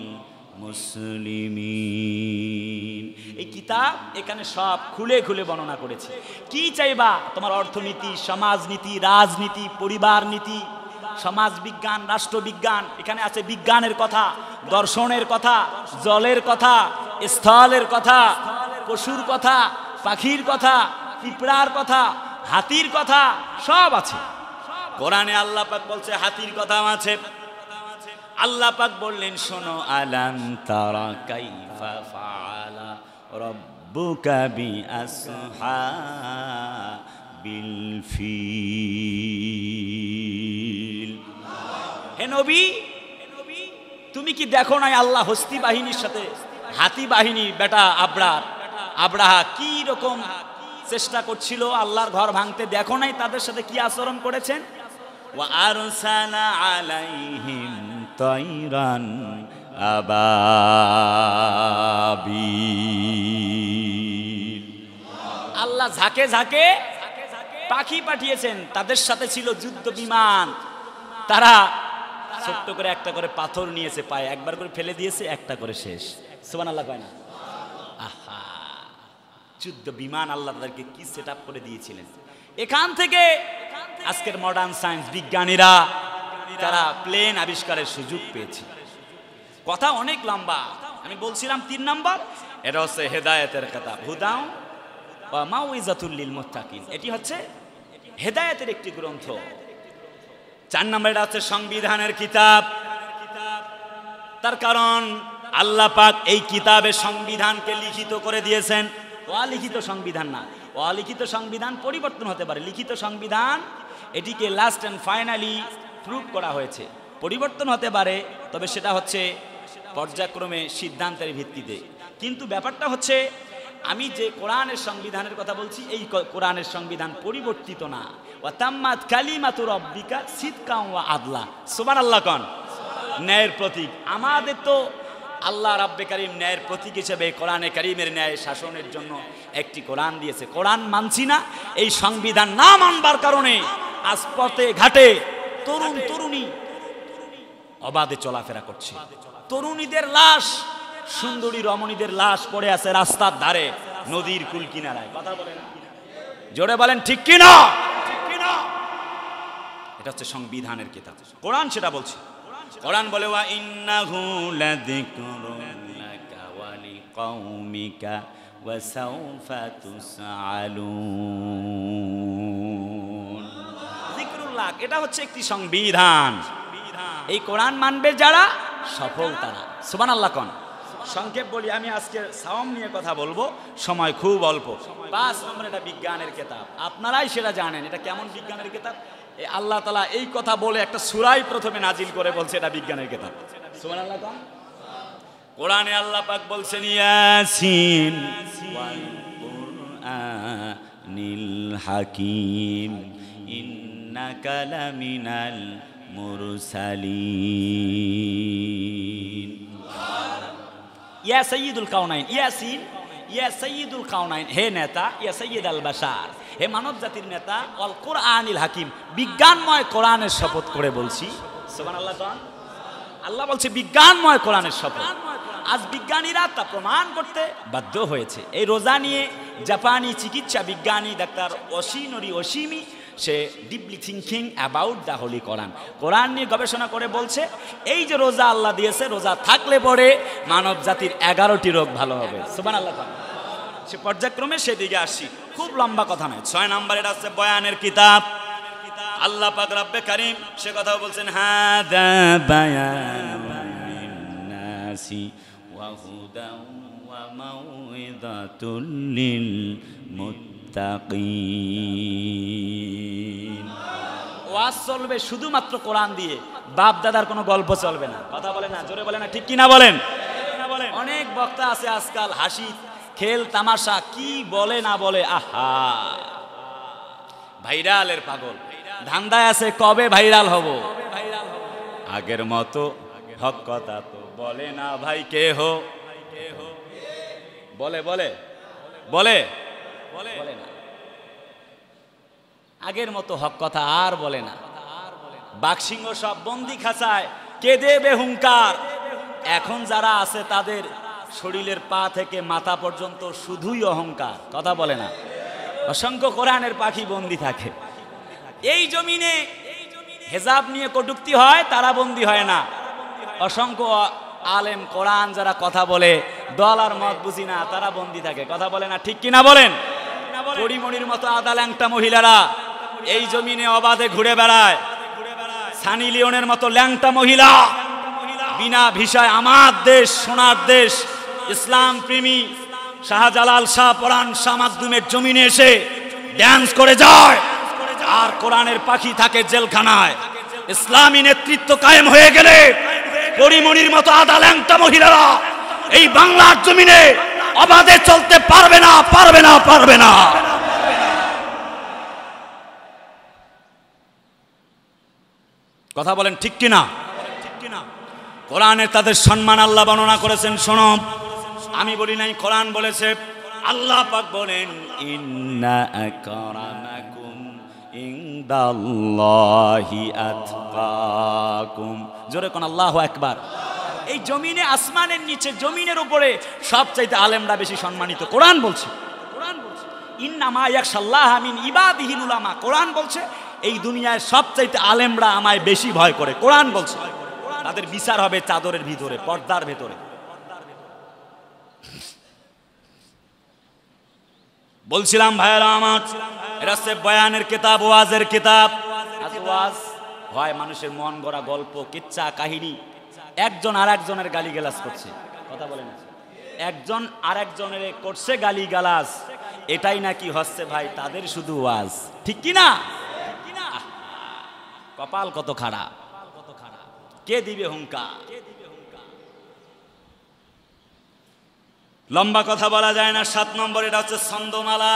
মুসলিমিন। এই কিতাব এখানে সব খুলে খুলে বর্ণনা করেছে। কি চাইবা? তোমার অর্থনীতি, সমাজনীতি, রাজনীতি, পরিবার নীতি, সমাজ বিজ্ঞান, রাষ্ট্রবিজ্ঞান, এখানে আছে বিজ্ঞানের কথা, দর্শনের কথা, জলের কথা, স্থলের কথা, পশুর কথা, পাখির কথা, পিঁপড়ার কথা, হাতির কথা, সব আছে কোরআনে। আল্লাহ পাক বলছে হাতির কথাও আছে। আল্লাহ পাক বললেন, শোনো, আলাম তারা কাইফা ফাআলা রাব্বুকা বিআসহাবিল ফিল। হে নবী, তুমি কি দেখো নাই আল্লাহ হস্তি বাহিনীর সাথে হাতি বাহিনী, বেটা আবরার আবরাহা কি রকম চেষ্টা করছিল আল্লাহর ঘর ভাঙতে? দেখো নাই তাদের সাথে কি আচরণ করেছেন? ওয়া আরসালা আলাইহিম তাইরান আবাবিল। আল্লাহ ঝাঁকে ঝাঁকে পাখি পাঠিয়েছেন, তাদের সাথে ছিল যুদ্ধ বিমান। তারা ছোট্ট করে একটা করে পাথর নিয়েছে, পায়ে একবার করে ফেলে দিয়েছে, একটা করে শেষ। সুবহানাল্লাহ কয় না? আহা, যুদ্ধ বিমান আল্লাহ তাদেরকে কি সেট আপ করে দিয়েছিলেন। এখান থেকে আজকের মডার্ন সায়েন্স বিজ্ঞানীরা তারা প্লেন আবিষ্কারের সুযোগ পেয়েছে। কথা অনেক লম্বা, আমি বলছিলাম তিন নম্বর, এটা হচ্ছে হেদায়েতের কিতাব, হুদাও ওয়া মাউইজাতুল লিল মুত্তাকিন। এটি হচ্ছে হেদায়েতের একটি গ্রন্থ। চার নম্বর, এটা হচ্ছে সংবিধানের কিতাব। তার কারণ আল্লাহ পাক এই কিতাবে সংবিধানকে লিখিত করে দিয়েছেন। অলিখিত সংবিধান না, অলিখিত সংবিধান পরিবর্তন হতে পারে, লিখিত সংবিধান এটিকে লাস্ট অ্যান্ড ফাইনালি প্রুভ করা হয়েছে। পরিবর্তন হতে পারে, তবে সেটা হচ্ছে পর্যায়ক্রমে সিদ্ধান্তের ভিত্তিতে। কিন্তু ব্যাপারটা হচ্ছে আমি যে কোরআনের সংবিধানের কথা বলছি, এই কোরআনের সংবিধান পরিবর্তিত না। ওয়া তাম্মাত কালিমাতু রাব্বিকা সিদকান ওয়া আদলা। সুবহানাল্লাহ কোন ন্যায়ের প্রতীক। আমাদের তো আল্লাহ রাব্বে কারীম ন্যায়ের প্রতীক হিসেবে কোরআনে কারীমের ন্যায় শাসনের জন্য একটি কোরআন দিয়েছে। কোরআন মানছি না, এই সংবিধান না মানবার কারণে আজ পথে ঘাটে তরুণ তরুণী অবাধে চলাফেরা করছে। তরুণীদের লাশ, সুন্দরী রমণীদের লাশ পড়ে আছে রাস্তার ধারে, নদীর কুল কিনারায়। কথা বলেন, জোরে বলেন ঠিক কি না? এটা হচ্ছে সংবিধানের কিতাব কোরআন, সেটা বলছি। কোরআন বলে ওয়া ইন্নাহু লাযিকরুন লাকা ওয়া লিকাউমিকা ওয়া সাওফা তুসআলুন। যিকরুল্লাহ, এটা হচ্ছে একটি সংবিধান। এই কোরআন মানবে যারা সফল তারা। সুবহানাল্লাহ কোন। সংক্ষেপ বলি, আমি আজকে সাওম নিয়ে কথা বলবো, সময় খুব অল্প। পাঁচ নম্বর, এটা বিজ্ঞানের কিতাব। আপনারাই সেটা জানেন এটা কেমন বিজ্ঞানের কিতাব। আল্লাহ তাআলা এই কথা বলে একটা সূরাই প্রথমে নাজিল করে বলছে এটা বিজ্ঞানের কিতাব। সুবহানাল্লাহ কোন। কোরআনে আল্লাহ পাক বলছেন ইয়াসিন ওয়াল কুরআনিল হাকিম ইন্নাকা লামিনাল মুরসালিন। ইয়া সাইয়্যিদুল কাউনাইন, ইয়াসিন ইয়া সাইয়্যিদুল কাউনাইন, হে নেতা, ইয়া সাইয়্যিদ আল বাশার, হে মানব জাতির নেতা, ওয়াল কুরআনিল হাকিম, বিজ্ঞানময় কোরআনের শপথ করে বলছি। সুবহানাল্লাহ কোন। আল্লাহ বলছে বিজ্ঞানময় কোরআনের শপথ। আজ বিজ্ঞানীরা তা প্রমাণ করতে বাধ্য হয়েছে। এই রোজা নিয়ে জাপানি চিকিৎসা বিজ্ঞানী ডাক্তার ওশিনোরি ওশিমি, সে deeply thinking about the holy Quran, কোরআন নিয়ে গবেষণা করে বলছে এই যে রোজা আল্লাহ দিয়েছে, রোজা থাকলে পরে মানব জাতির এগারোটি রোগ ভালো হবে। সুবহানাল্লাহ। সে পর্যায়ক্রমে সেদিকে আসি, খুব লম্বা কথা নয়। ছয় নম্বর, এটা হচ্ছে বয়ানের কিতাব। আল্লাহ পাক রব্বে কারীম সে কথা বলছেন হাদা বায়ানুন লিন্নাসি ওয়া হুদান ওয়া মাউইযাতুল লিল মুত্তাকিন। ওয়াজ চলবে শুধুমাত্র কোরআন দিয়ে, বাপ দাদার কোনো গল্প চলবে না। কথা বলে না, জোরে বলে না, ঠিক কি না বলেন? অনেক বক্তা আছে আজকাল, হাসি খেল তামাশা কি বলে না বলে, আহা ভাইরালের পাগল, ধান্দায় আছে কবে ভাইরাল হব। আগের মতো হক কথা তো বলে না ভাই, কে হো বলে বলে বলে বলে না, আগের মতো হক কথা আর বলে না। বাঘসিংহ সব বন্দি খাঁচায়, কে দেবে হুঙ্কার। এখন যারা আছে তাদের শরীরের পা থেকে মাথা পর্যন্ত শুধুই অহংকার। কথা বলে না। অসংখ্য কোরআনের পাখি বন্দি থাকে এই জমিনে। হেজাব নিয়ে কটূক্তি হয়, তারা বন্দি হয় না। অসংখ্য আলেম কোরআন যারা কথা বলে, দল আর মত বুঝি না, তারা বন্দি থাকে। কথা বলে না, ঠিক কিনা বলেন? পরিমণির মতো আদা ল্যাংটা মহিলারা এই জমিনে অবাধে ঘুরে বেড়ায়। সানি লিওনের মতো ল্যাংটা মহিলা বিনা ভিসায় আমার দেশ, সোনার দেশ, ইসলাম প্রেমী শাহজালাল শাহ পরান শাহ মাকদুমের জমিনে এসে ড্যান্স করে যায়, আর কোরআনের পাখি থাকে জেলখানায়। ইসলামী নেতৃত্ব কায়েম হয়ে গেলে পরিমণির মতো আদা ল্যাংটা মহিলারা এই বাংলার জমিনে অবাধে চলতে পারবে না, পারবে না, পারবে না। কথা বলেন ঠিক কিনা? কোরআনের তাদের সম্মান আল্লাহ বর্ণনা করেছেন। শোনো, আমি বলি নাই, কোরআন বলেছে। আল্লাহ পাক বলেন ইন্না আকরামাকুম ইনদাল্লাহি আতকাকুম। জোরে কোন আল্লাহু আকবার। এই জমিনে, আসমানের নিচে, জমিনের উপরে সবচাইতে আলেমরা বেশি সম্মানিত। কোরআন বলছে, কোরআন বলছে ইন্নামা ইয়াখশাল্লাহা মিন ইবাদিহিল উলামা। কোরআন বলছে এই দুনিয়ায় সবচাইতে আলেমরা আমায় বেশি ভয় করে। কোরআন বলছে তাদের বিচার হবে চাদরের ভিতরে, পর্দার ভেতরে। বলছিলাম ভাইয়েরা আমার, এটা হচ্ছে বয়ানের কিতাব, ওয়াজের কিতাব। আজ ওয়াজ হয় মানুষের মন গড়া গল্প, কিচ্ছা, কাহিনী, একজন আর একজনের গালিগালাজ করছে, কথা বলে না, একজন আর একজনের করছে গালিগালাজ, এটাই নাকি হচ্ছে ভাই তাদের শুধু ওয়াজ, ঠিক কি না? কপাল কত খারাপ, কে দিবে হুঙ্কা? লম্বা কথা বলা যায় না। সাত নম্বর, এটা হচ্ছে ছন্দমালা।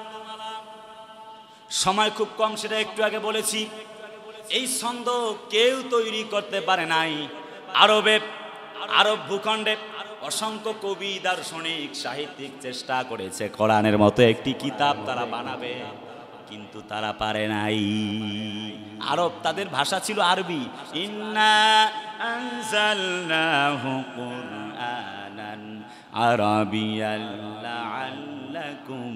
সময় খুব কম, সেটা একটু আগে বলেছি। এই ছন্দ কেউ তৈরি করতে পারে নাই। আরবে, আরব ভূখণ্ডে অসংখ্য কবি, দার্শনিক, সাহিত্যিক চেষ্টা করেছে কোরআনের মতো একটি কিতাব তারা বানাবে, কিন্তু তারা পারে নাই। আরব, তাদের ভাষা ছিল আরবি। ইন্না আনজালনাহু কুরআনান আরাবিয়ান লাআল্লাকুম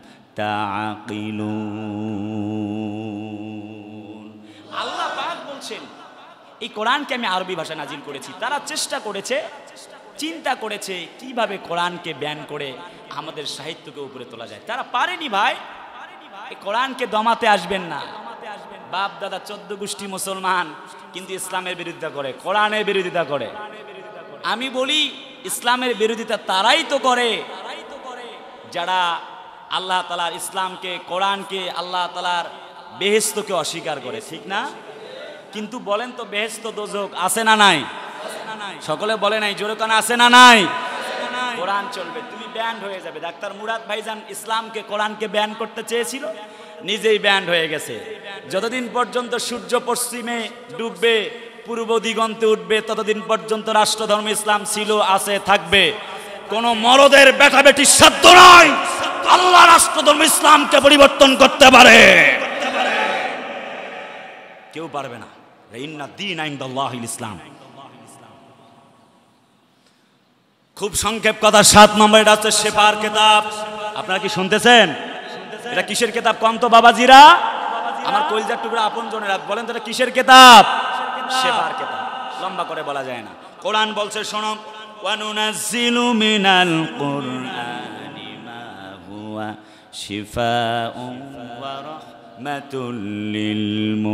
তাআকিলুন। আল্লাহ পাক বলছেন এই কোরআনকে আমি আরবি ভাষায় নাজিল করেছি। তারা চেষ্টা করেছে, চিন্তা করেছে কিভাবে কোরআনকে ব্যান করে আমাদের সাহিত্যকে উপরে তোলা যায়। তারা পারেনি ভাই। এই কোরআনকে দমাতে আসবেন না। বাপ দাদা চোদ্দ গোষ্ঠী মুসলমান, কিন্তু ইসলামের বিরোধিতা করে, কোরআনের বিরোধিতা করে। আমি বলি ইসলামের বিরোধিতা তারাই তো করে যারা আল্লাহ তাআলার ইসলামকে, কোরআনকে, আল্লাহ তাআলার বেহেশতকে অস্বীকার করে, ঠিক না? কিন্তু বলেন তো বেহেশত দোজখ আছে না নাই? সকলে বলে নাই, জোরে কানে আছে না নাই? কোরআন চলবে, তুমি ব্যান্ড হয়ে যাবে। ডাক্তার মুরাদ ভাইজান ইসলামকে, কোরআনকে ব্যান করতে চেয়েছিল, নিজেই ব্যান্ড হয়ে গেছে। যতদিন পর্যন্ত সূর্য পশ্চিমে ডুববে, পূর্ব দিগন্তে উঠবে, ততদিন পর্যন্ত রাষ্ট্রধর্ম ইসলাম ছিল, আছে, থাকবে। কোন মরদের বেটা বেটির সাধ্য নয় আল্লাহ রাষ্ট্রধর্ম ইসলামকে পরিবর্তন করতে পারে, কেউ পারবে না। ইন্না দ্বীন ইনদাল্লাহিল ইসলাম। খুব সংক্ষেপ কথা, সাত নম্বর, এটা হচ্ছে শেফার কিতাব। আপনারা কি শুনতেছেন? এটা কিসের কিতাব কোন তো বাবাজিরা? আমার কলিজার টুকরা আপন জনেরা, বলেন তো এটা কিসের কিতাব? শেফার কিতাব। লম্বা করে বলা যায় না। কোরআন বলছে শোনো, ওয়া নুনাজ্জিলু মিনাল কুরআনি মা হুয়া শিফাউন ওয়া রাহমাতুল লিল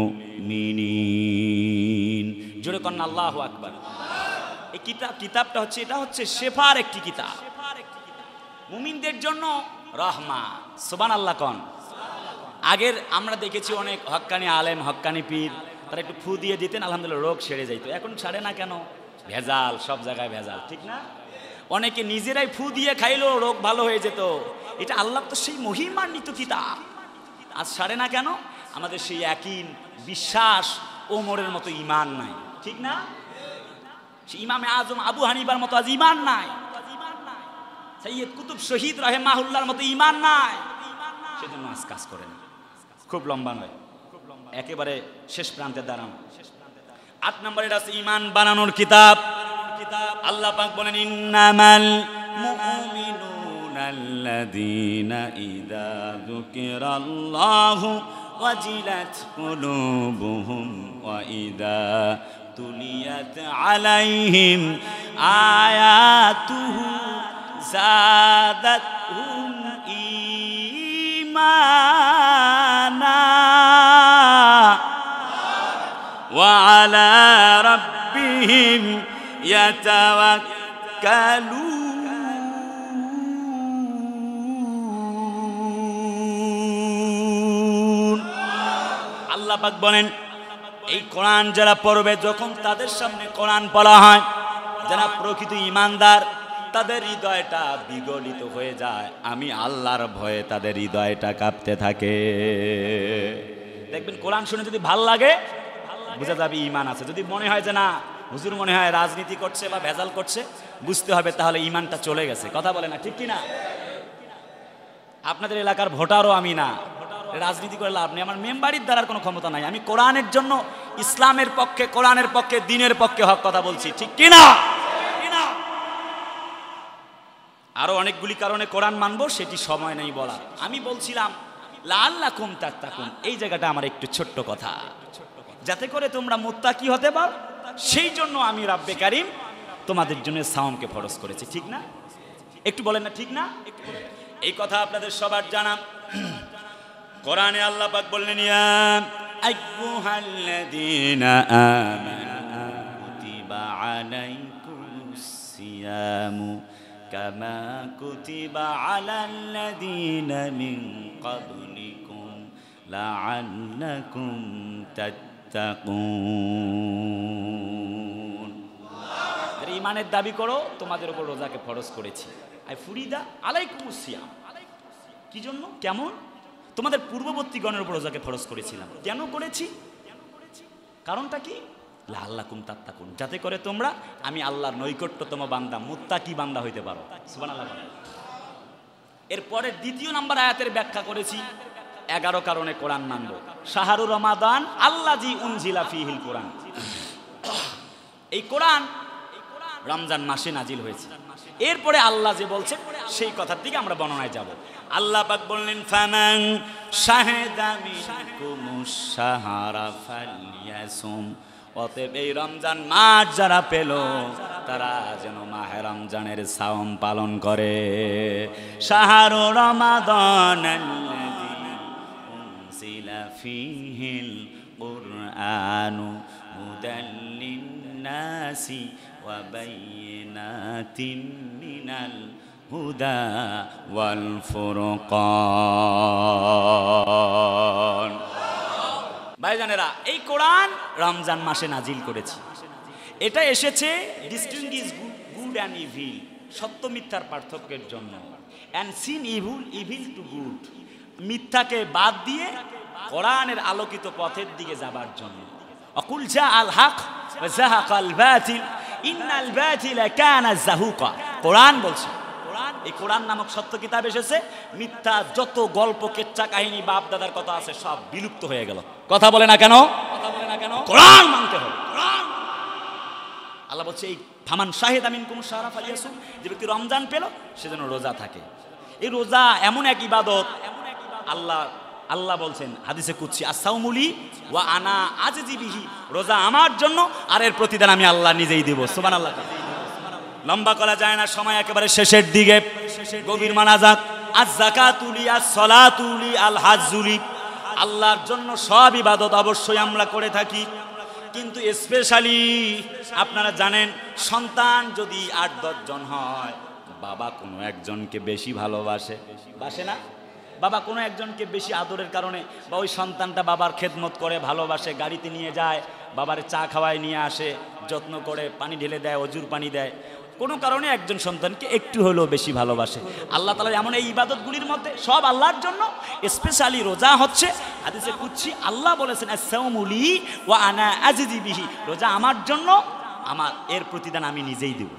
মুমিনিন। জোরে কোন আল্লাহু আকবার। এই কিতাব, কিতাবটা হচ্ছে, এটা হচ্ছে শেফার একটি কিতাব, মুমিনদের জন্য রহমা। সুবহানাল্লাহ কোন। আগের আমরা দেখেছি অনেক হক্কানি আলেম, হক্কানি পীর, তারা একটু ফু দিয়ে দিতেন, আলহামদুলিল্লাহ রোগ সেরে যাইতো। এখন ছাড়ে না কেন? ভেজাল, সব জায়গায় ভেজাল, ঠিক না? অনেকে নিজেরাই ফু দিয়ে খাইলো, রোগ ভালো হয়ে যেত। এটা আল্লাহ তো সেই মহিমান্বিত কিতাব, আজ ছাড়ে না কেন? আমাদের সেই একই বিশ্বাস, ওমরের মতো ঈমান নাই, ঠিক না? ইমামে আজম আবু হানিফার মতো আজ ঈমান নাই, সৈয়দ কুতুব শহীদ রাহিমাহুল্লাহর মতো ঈমান নাই, সেজন্য আজ কাজ করে না। খুব লম্বা নয়, একেবারে শেষ প্রান্তে দাঁড়ানো। আট নম্বর, এটা আছে ঈমান বানানোর কিতাব। আল্লাহ পাক বলেন, ইন্নামাল মুমিনুনাল্লাযীনা ইযা যুকিরাল্লাহু ওয়াজিলাত কুলুবুহুম ওয়া ইযা তুলিয়াত আলাইহিম আয়াতুহু যাদাতহুম ঈমানা ওয়া আলা রাব্বিহিম ইয়াতাওয়াক্কালুন। আল্লাহ পাক বলেন, এই কোরআন যারা পড়বে, যখন তাদের সামনে কোরআন পড়া হয়, যারা প্রকৃত ঈমানদার, তাদের হৃদয়টা বিগলিত হয়ে যায়। আমি আল্লাহর ভয়ে তাদের হৃদয়টা কাঁপতে থাকে। দেখবেন কোরআন শুনে যদি ভাল লাগে, বুঝা যাবে ঈমান আছে। যদি মনে হয় যে না, হুজুর মনে হয় রাজনীতি করছে বা ভেজাল করছে, বুঝতে হবে তাহলে ঈমানটা চলে গেছে। কথা বলে না, ঠিক কি না? আপনাদের এলাকার ভোটারও আমি না, রাজনীতি করে লাভ নেই। আমার মেম্বারির দ্বারার কোনো ক্ষমতা নাই। আমি কোরআনের জন্য, ইসলামের পক্ষে, কোরআনের পক্ষে, দ্বীনের পক্ষে হক কথা বলছি, ঠিক কি না? আরো অনেকগুলি কারণে কোরআন মানবো, সেটি সময় নেই বলা। আমি বলছিলাম লাআল্লাকুম তাত্তাকুন, এই জায়গাটা আমার একটু ছোট্ট কথা, যাতে করে তোমরা মুত্তাকি হতে পারো, সেই জন্য আমি রাব্বে কারীম তোমাদের জন্য সাওমকে ফরজ করেছি, ঠিক না? একটু বলেন না, ঠিক না? এই কথা আপনাদের সবার জানা। কোরআনে আল্লাহ পাক বললেন, ইয়া আইয়ুহাল্লাযীনা আমানু কুতিবা আলাইকুমুস সিয়ামু কামা কুতিবা আলাল্লাযীনা মিন ক্বাবলিকুম লাআল্লাকুম তাত্তাকুন। ঈমানের দাবি করো, তোমাদের উপর রোজাকে ফরজ করেছি। আই ফুরিদা আলাইকুমুস সিয়াম, কি জন্য, কেমন? তোমাদের পূর্ববর্তী গণের উপর রোজাকে ফরজ করেছিলাম। কেন করেছি? কারণটা কি? লাআল্লাকুম তাত্তাকুন, যাতে করে তোমরা আমি আল্লাহর নৈকট্যতম বান্দা, মুত্তাকি বান্দা হইতে পারো। সুবহানাল্লাহ। এরপরে দ্বিতীয় নাম্বার আয়াতের ব্যাখ্যা করেছি, এগারো কারণে কোরআন মানব। শাহরু রমাদান আল্লাযী উনজিলা ফীহিল কোরআন, এই কোরআন রমজান মাসে নাজিল হয়েছে। এরপরে আল্লাহ যে বলছে সেই কথার দিকে আমরা বর্ণনায় যাব। আল্লাহ পাক বললেন ফামান শাহিদা মিনকুমুশ শাহরা ফালইয়াসুম, অতএব এই রমজান মাস যারা পেল তারা যেন মাহে রমজানের সাওম পালন করে। শাহরু রমাদান আল্লাযী উনজিলা ফীহিল কুরআনু হুদাল লিন-নাসি ওয়া বাইয়িনাতিন মিনাল হুদা ওয়াল ফুরকান। ভাইজানেরা, এই কোরআন রমজান মাসে নাজিল করেছি। এটা এসেছে ডিস্টিংগুইশ গুড অ্যান্ড ইভিল, সত্য মিথ্যার পার্থক্যের জন্য। And sin evil evil to good, মিথ্যাকে বাদ দিয়ে কোরআনের আলোকিত পথের দিকে যাবার জন্য। অকুল জা আল হক ওয়া যাহাকাল বাতিল ইন্নাল বাতিলা কানা যাহুকা। কোরআন বলছে, এই কোরআন নামক সত্য কিতাব এসেছে, মিথ্যা যত গল্প কেচ্চা কাহিনী বাপ দাদার কথা আছে সব বিলুপ্ত হয়ে গেল। কথা বলে না কেন? কথা বলে না কেন? কোরআন মানতে হবে। আল্লাহ বলছে এই ফামান শাহিদা মিনকুমুশ শাহরা ফালইয়াসুম, যে ব্যক্তি রমজান পেল সে যেন রোজা থাকে। এই রোজা এমন এক ইবাদত, আল্লাহ আল্লাহ বলছেন হাদিসে কুদসি, আস-সাওমুলি ওয়া আনা আজজি বিহি, রোজা আমার জন্য আর এর প্রতিদান আমি আল্লাহ নিজেই দেব। সুবহানাল্লাহ। লম্বা করা যায় না, সময় একেবারে শেষের দিকে। গভীর মানাজাত, আজ-যাকাতুলি আস-সালাতুলি আল-হাজ্জুলি, আল্লাহর জন্য সব ইবাদত অবশ্যই আমরা করে থাকি, কিন্তু স্পেশালি আপনারা জানেন সন্তান যদি আট দশ জন হয়, বাবা কোনো একজনকে বেশি ভালোবাসে, বাসে না? বাবা কোনো একজনকে বেশি আদরের কারণে বা ওই সন্তানটা বাবার খেদমত করে, ভালোবাসে, গাড়িতে নিয়ে যায়, বাবার চা খাওয়ায় নিয়ে আসে, যত্ন করে, পানি ঢেলে দেয়, অজুর পানি দেয়, কোনো কারণে একজন সন্তানকে একটু হলেও বেশি ভালোবাসে। আল্লাহ তাআলা এমন এই ইবাদতগুলির মধ্যে সব আল্লাহর জন্য, স্পেশালি রোজা হচ্ছে হাদিসে কুদসি আল্লাহ বলেছেন আস-সাওমুলি ওয়া আনা আজজি বিহি, রোজা আমার জন্য, আমার এর প্রতিদান আমি নিজেই দেব।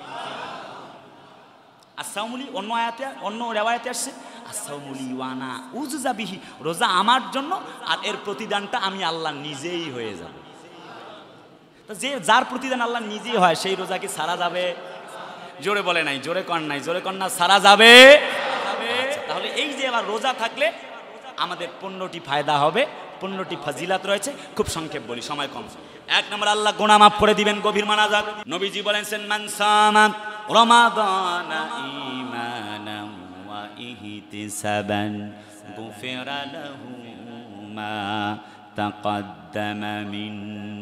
আস-সাওমুলি অন্য আয়াতে, অন্য রিওয়ায়াতে আসছে আস-সাওমুলি ওয়া আনা উজজা বিহি, রোজা আমার জন্য আর এর প্রতিদানটা আমি আল্লাহ নিজেই হয়ে যাব। তো যে যার প্রতিদান আল্লাহ নিজেই হয় সেই রোজা কি সারা যাবে? জোরে বলে নাই, জোরে কর নাই, জোরে কর না, সারা যাবে। আচ্ছা, তাহলে এই যে আবার রোজা থাকলে আমাদের পনেরোটি ফায়দা হবে, পনেরোটি ফাজিলাত রয়েছে। খুব সংক্ষেপ বলি, সময় কম। এক নম্বর, আল্লাহ গুনাহ মাফ করে দিবেন। গভীর মানাজাত, নবীজি বলেছেন মান সামা রমাদানা ঈমানান ওয়া ইহতিসাবান গুফিরা লাহু মা তাকাদ্দামা মিন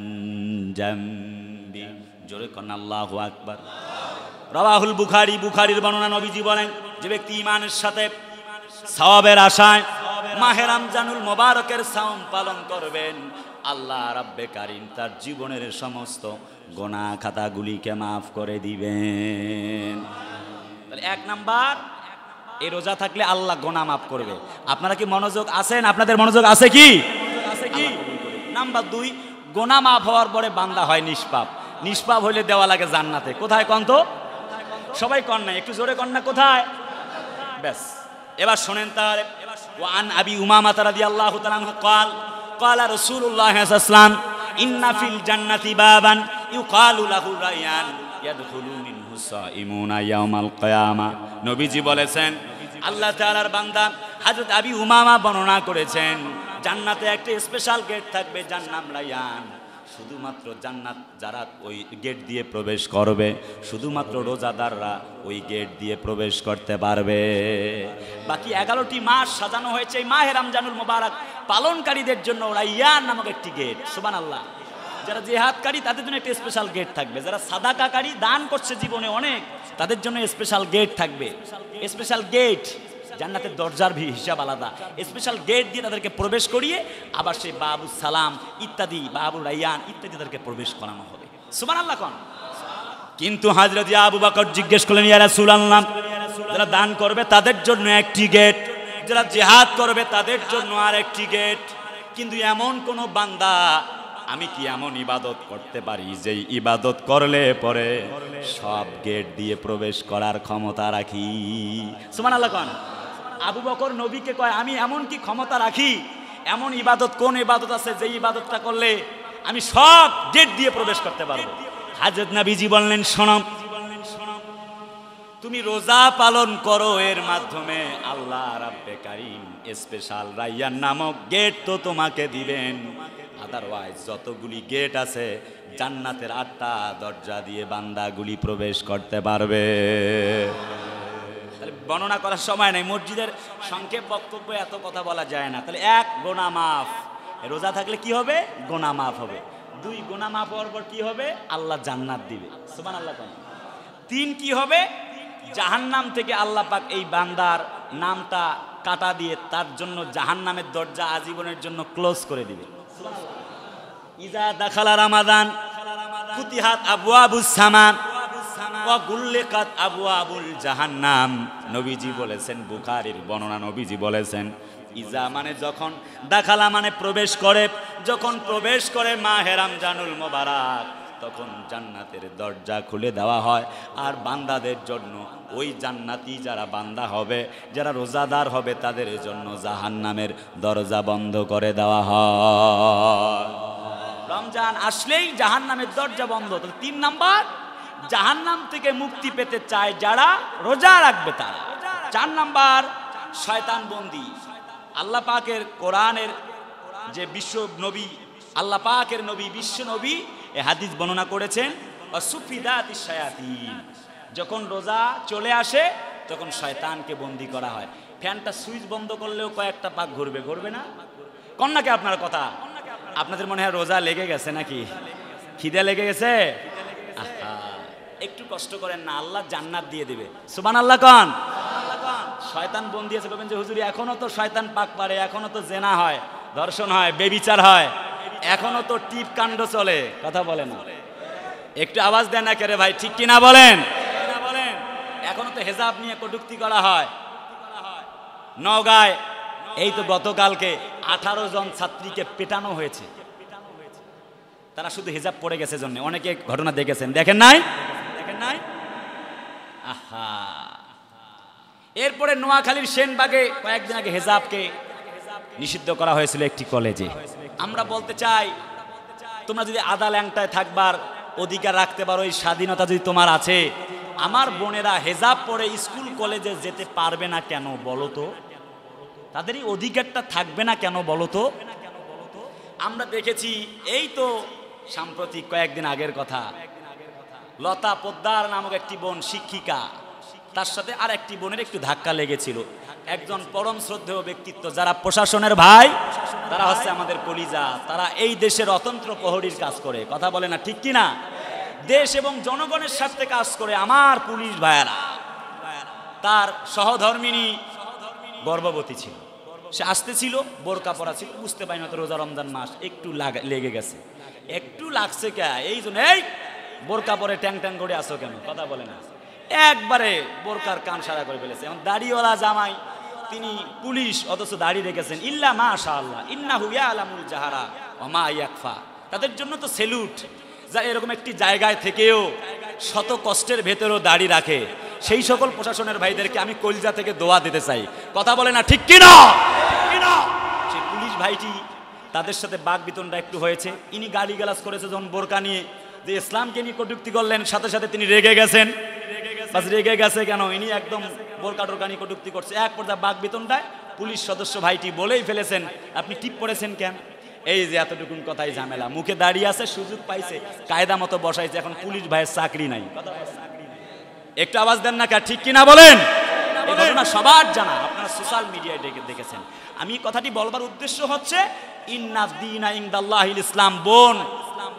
জামবি। জোরে কর না আল্লাহু আকবার। রাওয়াহুল বুখারী, বুখারীর বর্ণনা, নবীজি বলেন যে ব্যক্তি ঈমানের সাথে সওয়াবের আশায় মাহে রমজানুল মুবারকের সাওম পালন করবেন, আল্লাহ রাব্বে কারীম তার জীবনের সমস্ত গুনাহ খাতাগুলিকে maaf করে দিবেন। তাহলে এক নাম্বার, এই রোজা থাকলে আল্লাহ গুনাহ maaf করবে। আপনারা কি মনোযোগ আছেন? আপনাদের মনোযোগ আছে কি? আছে কি? নাম্বার দুই, গুনাহ maaf হওয়ার পরে বান্দা হয় নিষ্পাপ। নিষ্পাপ হইলে দেওয়া লাগে জান্নাতে। কোথায় কন তো? সবাই কন না, একটু জোরে কন না, কোথায়? ব্যাস, এবার শোনেন তাহলে। ওয়ান আবি উমামা রাদিয়াল্লাহু তাআলা আনহু قال قال رسول الله صلى الله عليه وسلم ان في الجنه بابا يقال له ريان يدخل منه الصائمون يوم القيامه। নবীজি বলেছেন, আল্লাহ তাআলার বান্দা হযরত আবি উমামা বর্ণনা করেছেন, জান্নাতে একটা স্পেশাল গেট থাকবে, যার নাম রায়ান। শুধুমাত্র জান্নাত যারা ওই গেট দিয়ে প্রবেশ করবে, শুধুমাত্র রোজাদাররা ওই গেট দিয়ে প্রবেশ করতে পারবে। বাকি এগারোটি মাস সাজানো হয়েছে এই মাহে রমজানুল মুবারক পালনকারীদের জন্য রাইয়ান নামক একটি গেট। সুবহানাল্লাহ। যারা জিহাদকারী তাদের জন্য একটা স্পেশাল গেট থাকবে, যারা সাদাকাকারী দান করছে জীবনে অনেক তাদের জন্য স্পেশাল গেট থাকবে। স্পেশাল গেট জান্নাতের দরজার ভি হিসাব আলাদা, স্পেশাল গেট দিয়ে তাদেরকে প্রবেশ করিয়ে আবার সেই বাবু সালাম ইত্যাদি বাবু রাইয়ান ইত্যাদি তাদেরকে প্রবেশ করানো হবে। সুবহানাল্লাহ কোন। কিন্তু হযরত আবু বকর জিজ্ঞেস করলেন, ইয়া রাসূলুল্লাহ, যারা দান করবে তাদের জন্য একটি গেট, যারা জিহাদ করবে তাদের জন্য আর একটি গেট, কিন্তু এমন কোন বান্দা আমি কি এমন ইবাদত করতে পারি যেই ইবাদত করলে পরে সব গেট দিয়ে প্রবেশ করার ক্ষমতা রাখি? সুবহানাল্লাহ কোন। আবু বকর নবীকে কয়, আমি এমন কি ক্ষমতা রাখি, এমন ইবাদত কোন ইবাদত আছে যে ইবাদতটা করলে আমি সব গেট দিয়ে প্রবেশ করতে পারবো? হযরত নবীজি বললেন, শোনো, তুমি রোজা পালন করো, এর মাধ্যমে আল্লাহ রাব্বে কারীম স্পেশাল রাইয়ান নামক গেট তো তোমাকে দিবেন। আদারওয়াইজ যতগুলি গেট আছে জান্নাতের আটটা দরজা দিয়ে বান্দাগুলি প্রবেশ করতে পারবে। তাহলে বর্ণনা করার সময় নাই, মসজিদের সংক্ষেপ বক্তব্য এত কথা বলা যায় না। তাহলে এক, গোনা মাফ, রোজা থাকলে কি হবে? গোনা মাফ হবে। দুই, গোনা মাফ হওয়ার পর কি হবে? আল্লাহ জান্নাত দিবে। সুবহানাল্লাহ। তিন, কি হবে? জাহান্নাম থেকে আল্লাহ পাক এই বান্দার নামটা কাটা দিয়ে তার জন্য জাহান্নামের দরজা আজীবনের জন্য ক্লোজ করে দিবে। ইজা দাখালা রমাদান ফুতিহাত আবওয়াবুস সামা ওয়া গুল্লিকাত আবওয়াবুল জাহান্নাম। নবীজি বলেছেন, বুখারীর বর্ণনা, নবীজি বলেছেন ইজা মানে যখন, দাখালা মানে প্রবেশ করে, যখন প্রবেশ করে মাহে রমজানুল মুবারক তখন জান্নাতের দরজা খুলে দেওয়া হয়। আর বান্দাদের জন্য ওই জান্নাতি যারা বান্দা হবে, যারা রোজাদার হবে তাদের জন্য জাহান্নামের দরজা বন্ধ করে দেওয়া হয়। রমজান আসলেই জাহান্নামের দরজা বন্ধ। তাহলে তিন নাম্বার, জাহান্নাম থেকে মুক্তি পেতে চায় যারা রোজা রাখবে তারা। চার নাম্বার, শয়তান বন্দী। আল্লাহ পাকের কোরআনের যে বিশ্ব নবী, আল্লাহ পাকের নবী, বিশ্ব নবী এ হাদিস বর্ণনা করেছেন, সুফিদাতিশ শায়াতিন, যখন রোজা চলে আসে তখন শয়তানকে বন্দী করা হয়। ফ্যানটা সুইচ বন্ধ করলেও কয়েকটা পাক ঘুরবে, ঘুরবে না? কন্যাকে আপনার কথা, আপনাদের মনে হয় রোজা লেগে গেছে নাকি? খিদে লেগে গেছে? আহা, একটু কষ্ট করেন না, আল্লাহ জান্নাত দিয়ে দিবে। সুবহানাল্লাহ কোন। শয়তান বন্দী আছে, বলবেন যে হুজুর এখনো তো শয়তান পাক পারে, এখনো তো জেনা হয়, ধর্ষণ হয়, বেবিচার হয়, এখনো তো টিপ কাণ্ড চলে, কথা বলে না। একটু আওয়াজ দেন না কেরে ভাই, ঠিক কিনা বলেন? এখনো তো হেজাব নিয়ে কটূক্তি করা হয়। নওগাঁয় এই তো গতকালকে আঠারো জন ছাত্রীকে পেটানো হয়েছে, তারা শুধু হেজাব পড়ে গেছে জন্য। অনেকে ঘটনা দেখেছেন, দেখেন নাই? দেখেন নাই? আহা। এরপরে নোয়াখালীর সেনবাগে কয়েকদিন আগে হেজাবকে নিষিদ্ধ করা হয়েছিল একটি কলেজে। আমরা বলতে চাই, তোমরা যদি আদা ল্যাংটায় থাকবার অধিকার রাখতে পারো, এই স্বাধীনতা যদি তোমার আছে, আমার বোনেরা হেজাব পরে স্কুল কলেজে যেতে পারবে না কেন বলো তো? তাদের এই অধিকারটা থাকবে না কেন বলো তো? আমরা দেখেছি, এই তো সাম্প্রতিক কয়েকদিন আগের কথা, লতা পোদ্দার নামক একটি বোন শিক্ষিকা, তার সাথে আর একটি বোনের একটু ধাক্কা লেগেছিল। একজন পরম শ্রদ্ধেয় ব্যক্তিত্ব, যারা প্রশাসনের ভাই, তারা হচ্ছে আমাদের কলিজা, তারা এই দেশের অতন্ত্র প্রহরীর কাজ করে, কথা বলে না, ঠিক কিনা? দেশ এবং জনগণের স্বার্থে কাজ করে আমার পুলিশ ভাইয়েরা। তার সহধর্মিনী গর্ভবতী ছিল, সে আসতেছিল, বোরকা পরা ছিল, বুঝতে পারি না তো রোজা রমজান মাস, একটু লেগে গেছে। একটু লাগছে কে এই জন্য, এই বোরকা পরে ট্যাং ট্যাং করে আসো কেন, কথা বলে না, একবারে বোরকার কান সারা করে ফেলেছে। এখন দাড়িওয়ালা জামাই, তিনি পুলিশ, অথচ দাড়ি রেখেছেন। ইল্লা মাশাআল্লাহ, ইন্নাহু ইয়ালামুল জাহারা ওয়া মা ইয়াকফা। তাদের জন্য তো সেলুট, যা এরকম একটি জায়গায় থেকেও শত কষ্টের ভেতরেও দাড়ি রাখে। সেই সকল প্রশাসনের ভাইদেরকে আমি কলজা থেকে দোয়া দিতে চাই, কথা বলে না, ঠিক কিনা? সেই পুলিশ ভাইটি, তাদের সাথে বাক বিতণ্ডা একটু হয়েছে। ইনি গালি গালাজ করেছে যখন বোরকা নিয়ে, যে ইসলামকে নিয়ে কটূক্তি করলেন, সাথে সাথে তিনি রেগে গেছেন। বাস রেগে গেছে কেন, ইনি একদম বোরকা টোরকা নিয়ে কটূক্তি করছে। এক পর্যায়ে বাক বিতণ্ডায় পুলিশ সদস্য ভাইটি বলেই ফেলেছেন, আপনি টিপ পড়েছেন কেন? এই যে এতটুকুন কথাই ঝামেলা, মুখে দাঁড়িয়ে আছে, সুযোগ পাইছে, কায়দা মতো বসাইছে, এখন পুলিশ ভাইয়ের চাকরি নাই। একটু আওয়াজ দেন না, ঠিক কিনা বলেন? এই ঘটনা সবার জানা, আপনারা সোশ্যাল মিডিয়ায় দেখেছেন। আমি কথাটি বলবার উদ্দেশ্য হচ্ছে, ইন্না দীনা ইনদাল্লাহিল ইসলাম। বোন,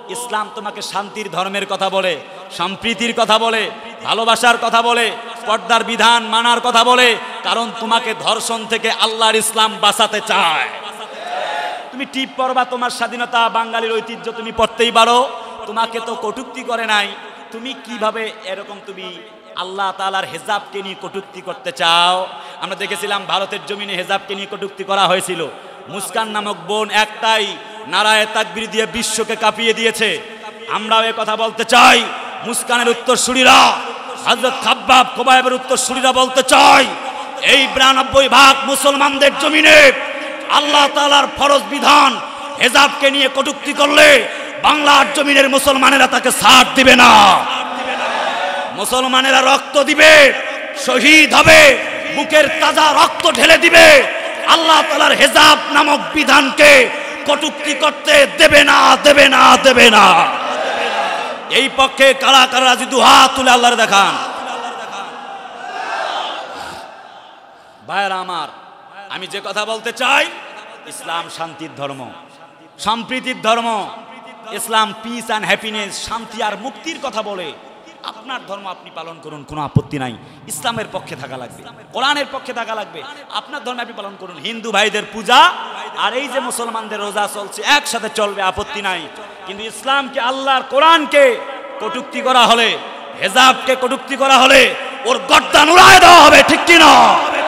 ইসলাম তোমাকে শান্তির ধর্মের কথা বলে, সম্প্রীতির কথা বলে, ভালোবাসার কথা বলে, পর্দার বিধান মানার কথা বলে, কারণ তোমাকে ধর্ষণ থেকে আল্লাহর ইসলাম বাঁচাতে চায়। তুমি টিপ পড়বা, তোমার স্বাধীনতা, বাঙালির ঐতিহ্য তুমি পড়তেই পারো, তোমাকে তো কটূক্তি করে নাই। তুমি কিভাবে এরকম তুমি আল্লাহ তাআলার হেজাবকে নিয়ে কটূক্তি করতে চাও? আমরা দেখেছিলাম ভারতের জমিনে হেজাবকে নিয়ে কটূক্তি করা হয়েছিল। মুস্কান নামক বোন একটাই নারায়ে তাকবীর দিয়ে বিশ্বকে কাঁপিয়ে দিয়েছে। আমরাও এ কথা বলতে চাই, মুস্কানের উত্তরসূরিরা, হযরত খাব্বাব খোবাইবের উত্তরসূরিরা বলতে চাই, এই বিরানব্বই ভাগ মুসলমানদের জমিনে আল্লাহ তাআলার ফরজ বিধান হেজাবকে নিয়ে কটূক্তি করলে বাংলার জমিনের মুসলমানেরা তাকে সাথ দিবে না। মুসলমানেরা রক্ত দিবে, শহীদ হবে, বুকের তাজা রক্ত ঢেলে দিবে। আল্লাহ তাআলার হেজাব নামক বিধানকে কটূক্তি করতে দেবে না, দেবে না, দেবে না। এই পক্ষে কারা কারা রাজি? দুহাত তুলে আল্লাহর দেখান। ভাইরা আমার, আমি যে কথা বলতে চাই, ইসলাম শান্তির ধর্ম, সম্প্রীতির ধর্ম। ইসলাম পিস অ্যান্ড হ্যাপিনেস, শান্তি আর মুক্তির কথা বলে। আপনার ধর্ম আপনি পালন করুন, কোনো আপত্তি নাই। ইসলামের পক্ষে থাকা লাগবে, কোরআনের পক্ষে থাকা লাগবে। আপনার ধর্ম আপনি পালন করুন। হিন্দু ভাইদের পূজা আর এই যে মুসলমানদের রোজা চলছে একসাথে চলবে, আপত্তি নাই। কিন্তু ইসলামকে, আল্লাহর কোরআনকে কটূক্তি করা হলে, হেজাবকে কটূক্তি করা হলে ওর গর্দান উড়ায় দেওয়া হবে, ঠিক কি না?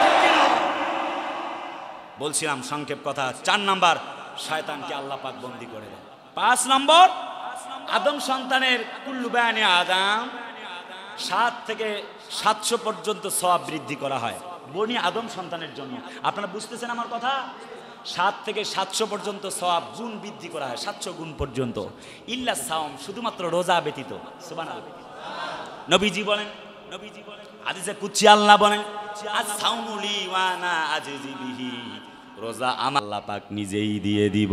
বলছিলাম সংক্ষেপ কথা। চার নাম্বার, শয়তানকে আল্লাহ পাক বন্দী করে দেন। পাঁচ নম্বর, আদম সন্তানের কুল্লু বায়ানে আদম, সাত থেকে সাতশো পর্যন্ত সওয়াব বৃদ্ধি করা হয় বনি আদম সন্তানের জন্য। আপনারা বুঝতেছেন আমার কথা? সাত থেকে সাতশো পর্যন্ত সওয়াব গুণ বৃদ্ধি করা হয়, সাতশো গুণ পর্যন্ত। ইল্লা সাওম, শুধুমাত্র রোজা ব্যতীত। সুবহানাল্লাহ। নবীজি বলেন, নবীজি বলেন হাদিসে কুদসি আল্লাহ বলেন, আস-সাওমু লি ওয়া আনা আজজি বিহি, রোজা আমার, আল্লাহ পাক নিজেই দিয়ে দিব।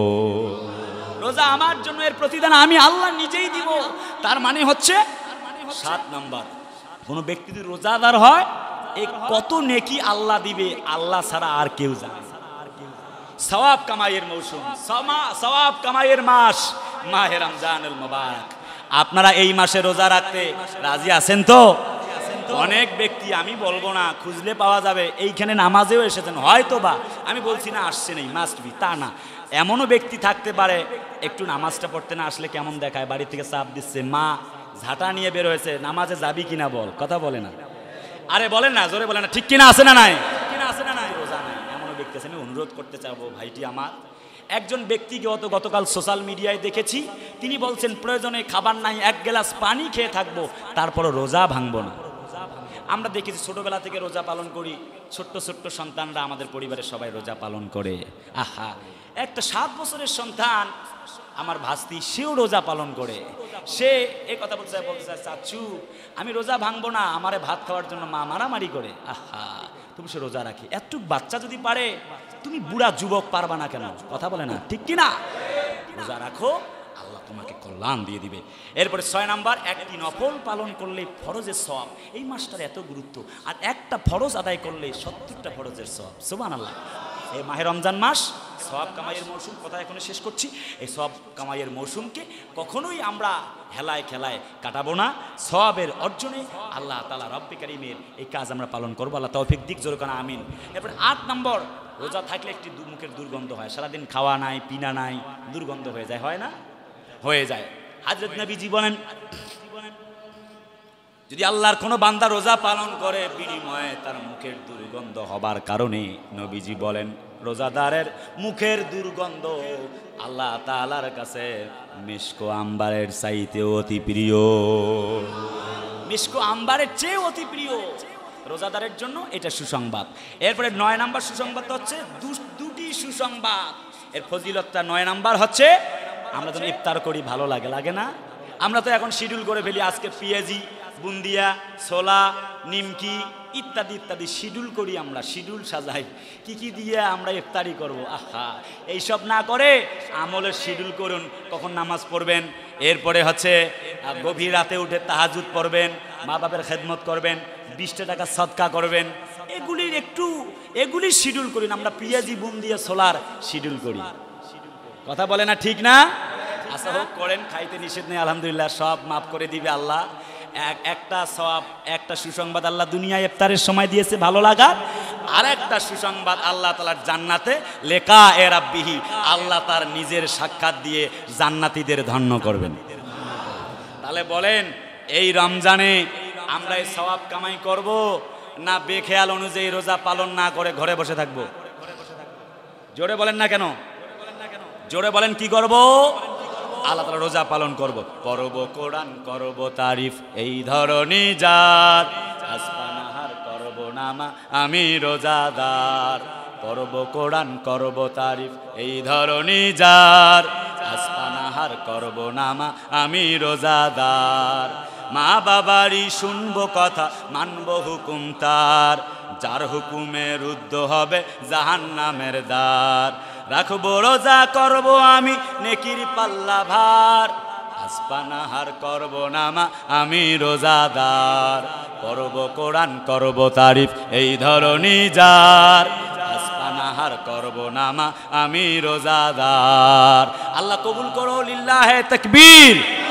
রোজা আমার জন্য, এর প্রতিদান আমি আল্লাহ নিজেই দিব। তার মানে হচ্ছে সাত নাম্বার, কোন ব্যক্তি যদি রোজাদার হয়, এই কত নেকি আল্লাহ দিবে আল্লাহ ছাড়া আর কেউ জানে না। সওয়াব কামাইয়ের মৌসুম, সওয়াব কামাইয়ের মাস মাহে রমজানুল মুবারক। আপনারা এই মাসে রোজা রাখতে রাজি আছেন তো? অনেক ব্যক্তি, আমি বলবো না, খুঁজলে পাওয়া যাবে, এইখানে নামাজেও এসেছেন হয়তো বা, আমি বলছি না আসছে নেই, মাস্ট বি, তা না। এমনও ব্যক্তি থাকতে পারে একটু নামাজটা পড়তে না আসলে কেমন দেখায়, বাড়ি থেকে চাপ দিচ্ছে, মা ঝাঁটা নিয়ে বের হয়েছে, নামাজে যাবি কিনা বল, কথা বলে না। আরে বলেন না, জোরে বলেন না, ঠিক কিনা, আছে না নাই? কিনা আছে না নাই? রোজা নাই, এমনও ব্যক্তি আছে। আমি অনুরোধ করতে চাবো ভাইটি আমার, একজন ব্যক্তিকে অত গতকাল সোশ্যাল মিডিয়ায় দেখেছি, তিনি বলছেন প্রয়োজনে খাবার নাই, এক গ্লাস পানি খেয়ে থাকবো, তারপরও রোজা ভাঙবো না। আমরা দেখেছি ছোটবেলা থেকে রোজা পালন করি, ছোট্ট ছোট্ট সন্তানরা আমাদের পরিবারের সবাই রোজা পালন করে। আহা, একটা সাত বছরের সন্তান আমার ভাস্তি, সেও রোজা পালন করে। সে এ কথা বলতে চায়, বলতে চায়, চাচু আমি রোজা ভাঙবো না, আমারে ভাত খাওয়ার জন্য মা মারামারি করে। আহা, তুমি সে রোজা রাখি, এতটুক বাচ্চা যদি পারে, তুমি বুড়া যুবক পারবা না কেন? কথা বলে না, ঠিক কিনা? রোজা রাখো, আল্লাহ তোমাকে কল্যাণ দিয়ে দিবে। এরপরে ছয় নাম্বার, একটি নফল পালন করলে ফরজের সওয়াব। এই মাসটার এত গুরুত্ব, আর একটা ফরজ আদায় করলে সত্তরটা ফরজের সওয়াব। সুবহানাল্লাহ। এই মাহে রমজান মাস সওয়াব কামাইয়ের মৌসুম, কথা এখন শেষ করছি। এই সওয়াব কামাইয়ের মৌসুমকে কখনোই আমরা হেলায় খেলায় কাটাবো না। সওয়াবের অর্জনে আল্লাহ তাআলা রব্বে কারীমের এই কাজ আমরা পালন করবো। আল্লাহ তৌফিক দিক, জোরে কানা আমিন। এরপরে আট নম্বর, রোজা থাকলে একটি মুখের দুর্গন্ধ হয়, সারাদিন খাওয়া নাই, পিনা নাই, দুর্গন্ধ হয়ে যায়, হয় না? হয়ে যায়। হযরত নবীজি বলেন, যদি আল্লাহর কোনো বান্দা রোজা পালন করে, বিনিময়ে তার মুখের দুর্গন্ধ হবার কারণে, নবীজি বলেন রোজাদারের মুখের দুর্গন্ধ আল্লাহ তাআলার কাছে মিশকো আম্বারের চাইতে অতি প্রিয়। মিশকো আম্বারের চেয়ে অতি প্রিয় রোজাদারের জন্য, এটা সুসংবাদ। এরপরে নয় নাম্বার সুসংবাদ হচ্ছে দুটি সুসংবাদ। এর ফজিলতটা নয় নাম্বার হচ্ছে, আমরা যখন ইফতার করি ভালো লাগে, লাগে না? আমরা তো এখন শিডিউল করে ফেলি, আজকে পেঁয়াজি, বুন্দিয়া, ছোলা, নিমকি ইত্যাদি ইত্যাদি শিডিউল করি, আমরা শিডিউল সাজাই কি কি দিয়ে আমরা ইফতারি করব। আহা, এইসব না করে আমলের শিডিউল করুন, কখন নামাজ পড়বেন, এরপরে হচ্ছে গভীর রাতে উঠে তাহাজ্জুদ পড়বেন, মা বাবার খেদমত করবেন, বিশটা টাকা সদকা করবেন, এগুলির একটু এগুলির শিডিউল করি। আমরা পেঁয়াজি, বুন্দিয়া, ছোলার শিডিউল করি, কথা বলে না, ঠিক না? আচ্ছা হোক করেন, খাইতে নিষেধ নেই, আলহামদুলিল্লাহ সব মাফ করে দিবে আল্লাহ। এক একটা সওয়াব, একটা সুসংবাদ আল্লাহ দুনিয়ায় ইফতারের সময় দিয়েছে ভালো লাগা, আর একটা সুসংবাদ আল্লাহ তাআলার জান্নাতে লেকা এ রাব্বিহি, আল্লাহ তার নিজের সাক্ষাৎ দিয়ে জান্নাতীদের ধন্য করবেন। তাহলে বলেন এই রমজানে আমরা এই সওয়াব কামাই করব না বেখেয়াল অনুযায়ী রোজা পালন না করে ঘরে বসে থাকব? জোরে বলেন না কেন? জোরে বলেন কি করব? আল্লাহ তাআলা রোজা পালন করব, পড়ব কোরআন, করব তারিফ এই ধরনী যার, আসপানাহার করব নামা আমি রোজাদার, পড়ব কোরআন করব তারিফ এই ধরনী যার, আসপানাহার করব নামা আমি রোজাদার, মা বাবারই শুনবো কথা মানব হুকুম তার, যার হুকুমে রুদ্ধ হবে জাহান্নামের দ্বার, রাখবো রোজা করব আমি নেকির পাল্লা ভার, আসপানাহার করব নামা আমি রোজাদার, পড়ব কোরআন করব তারিফ এই ধরনী যার, আসপানাহার করব নামা আমি রোজাদার। আল্লাহ কবুল করো, লিল্লাহে তাকবীর।